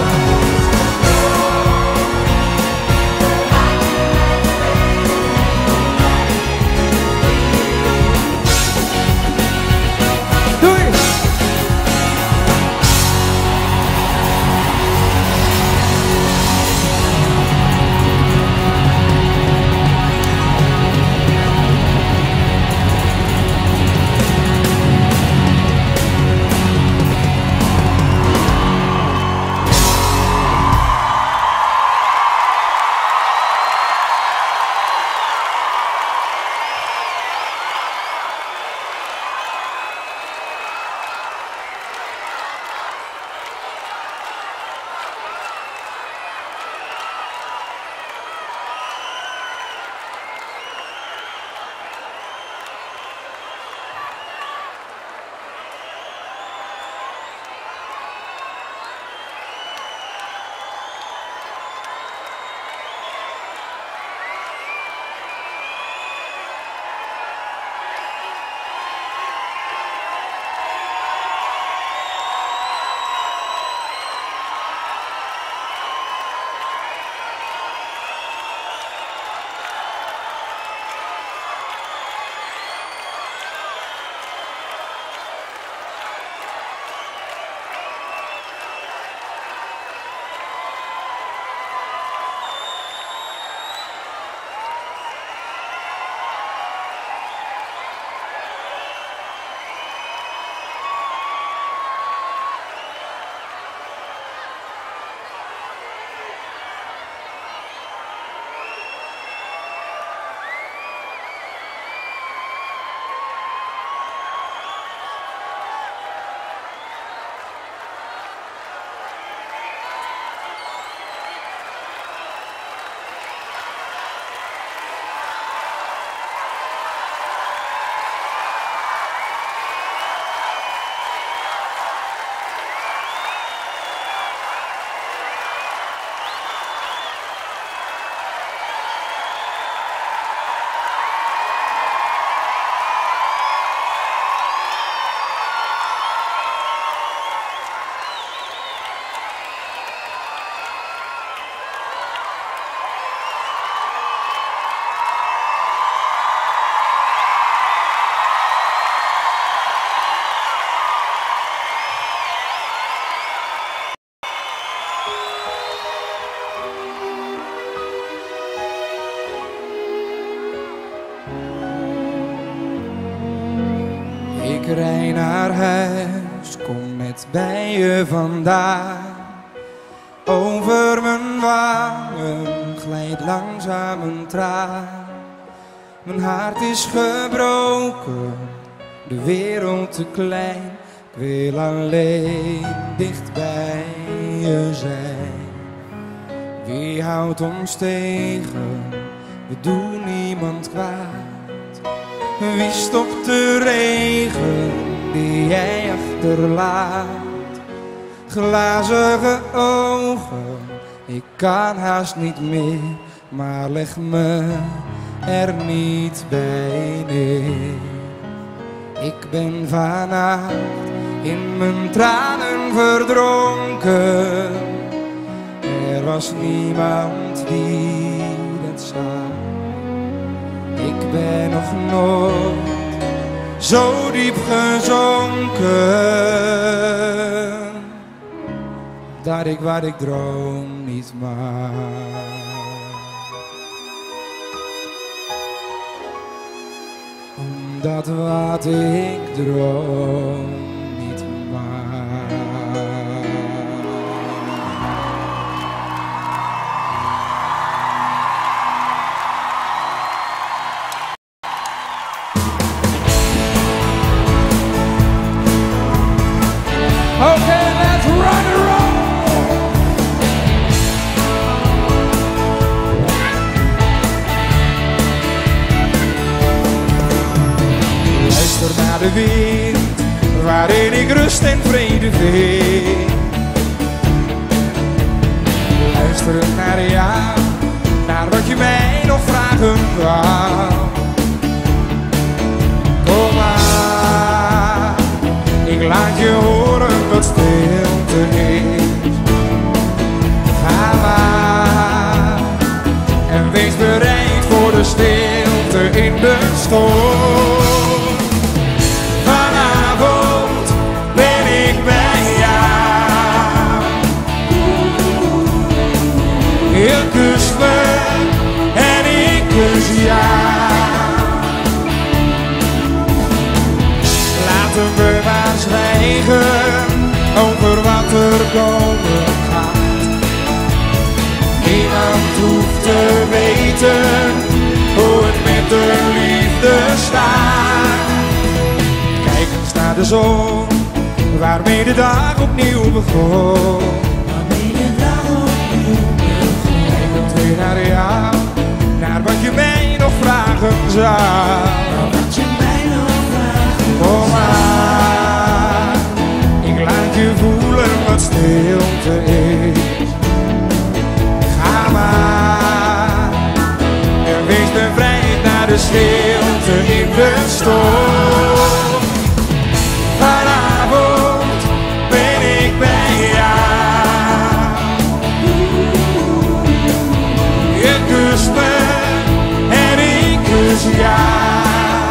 Ik rij naar huis, kom net bij je vandaan. Over mijn wangen glijdt langzaam een traan. Mijn hart is gebroken, de wereld te klein. Ik wil alleen dicht bij je zijn. Wie houdt ons tegen? We doen niemand kwaad. Wie stopt de regen die jij achterlaat? Glazige ogen, ik kan haast niet meer, maar leg me er niet bij neer. Ik ben vannacht in mijn tranen verdronken. Er was niemand die dat zag. Ik ben nog nooit zo diep gezonken dat ik wat ik droom niet mag. dat wat ik droom niet waar. Okay, let's rock and roll! Luister naar de wind, waarin ik rust en vrede vind. Luister naar jou, naar wat je mij nog vragen wou. Kom maar, ik laat je horen wat stilte is. Ga maar, en wees bereid voor de stilte in de storm. Vanavond ben ik bij jou. Je kust me en ik kus jou. Laten we maar zwijgen over wat er komen gaat. Niemand hoeft te weten hoe het met de liefde staat. Kijk eens naar de zon, waarmee de dag opnieuw begon. Waarmee de dag opnieuw begon. Kijk dan weer naar jou, naar wat je mij nog vragen zou. Wat je mij nog vragen zou. Kom maar, ik laat je voelen wat stilte is. Ga maar, en wees bevrijd naar de stilte in de storm. Vanavond ben ik bij jou. Je kust me en ik kus jou.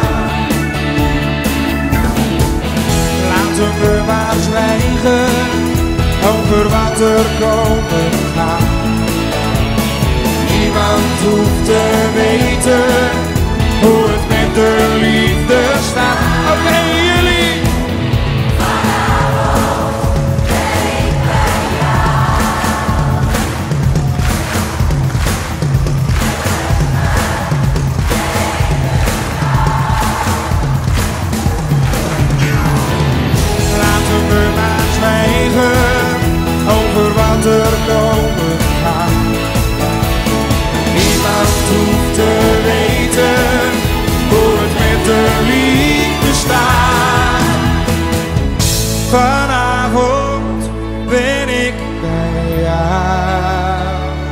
Laten we maar zwijgen over wat er komen gaat. Niemand hoeft te weten hoe het met de liefde staat. Oké, okay, jullie. Laten we maar zwijgen over wat er komen gaat. Niemand hoeft te weten hoe het met de liefde staat. Vanavond ben ik bij jou.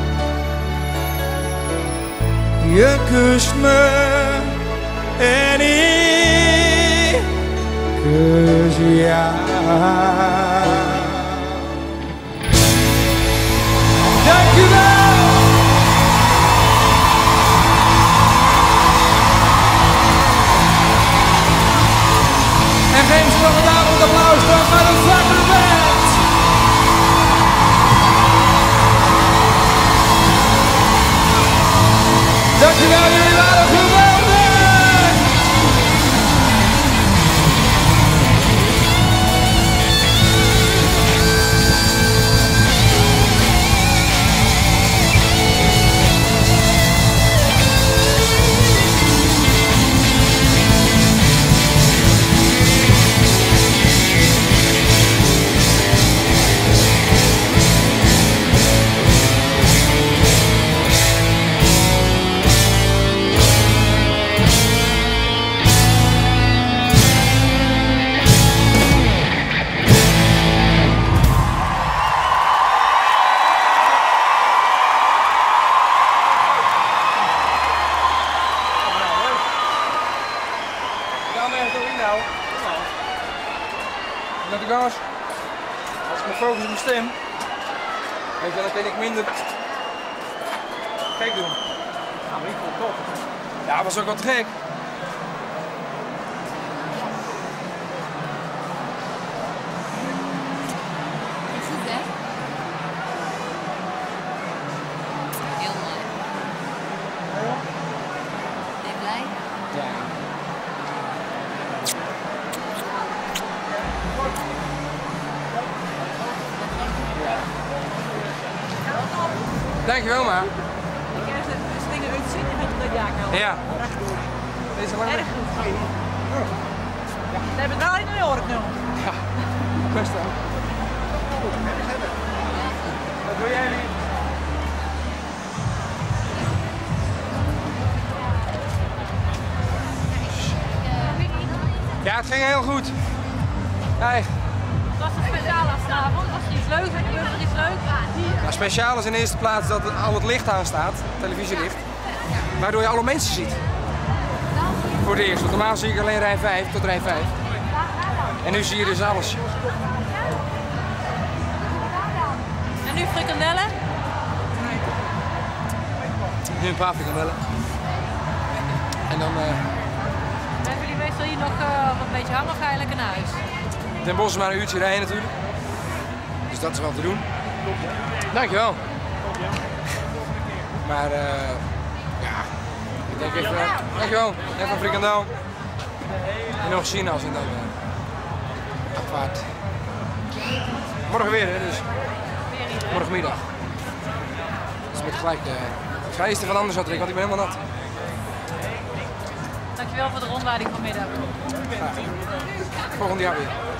Je kust me en ik kus jou. Dankjewel! En geef ze nog een avondapplaus terug naar de Vlakke Band. Dankjewel, jullie waren geweldig! Met de gas. Als ik me focus op mijn stem, weet je, dan kan ik minder gek doen. Nou, maar ik vond het top. Ja, was ook wat gek. Is het hè? Heel mooi. Ben je blij? Ja. Dankjewel, ma. Ik heb de dingen uitzien met de jaak. Ja. Deze lang. Erg goed. We hebben het wel in New York nu. Ja, best wel. Wat doe jij, Lief? Ja, het ging heel goed. Hey. Was het speciaal als vanavond? Was er iets leuks? Gebeurde er iets leuks? Nou, speciaal is in de eerste plaats dat al het licht aanstaat, televisielicht, waardoor je alle mensen ziet. Voor het eerst, want normaal zie ik alleen rij vijf tot rij vijf. En nu zie je dus alles. En nu frikandellen? Nu een paar frikandellen. En dan... Uh... Blijven jullie meestal hier nog uh, wat een beetje hangen of ga je lekker naar huis? Den Bosch is maar een uurtje rijden natuurlijk. Dus dat is wel te doen. Dankjewel. Maar uh, ja, ik denk even, uh, dankjewel. Even een frikandel. En nog sinaas en dan uh, afvaart. Morgen weer, hè, dus morgenmiddag. Dus met gelijk, uh, ik ga eerst even anders wat drinken, want ik ben helemaal nat. Dankjewel voor de rondleiding vanmiddag. Volgend jaar weer.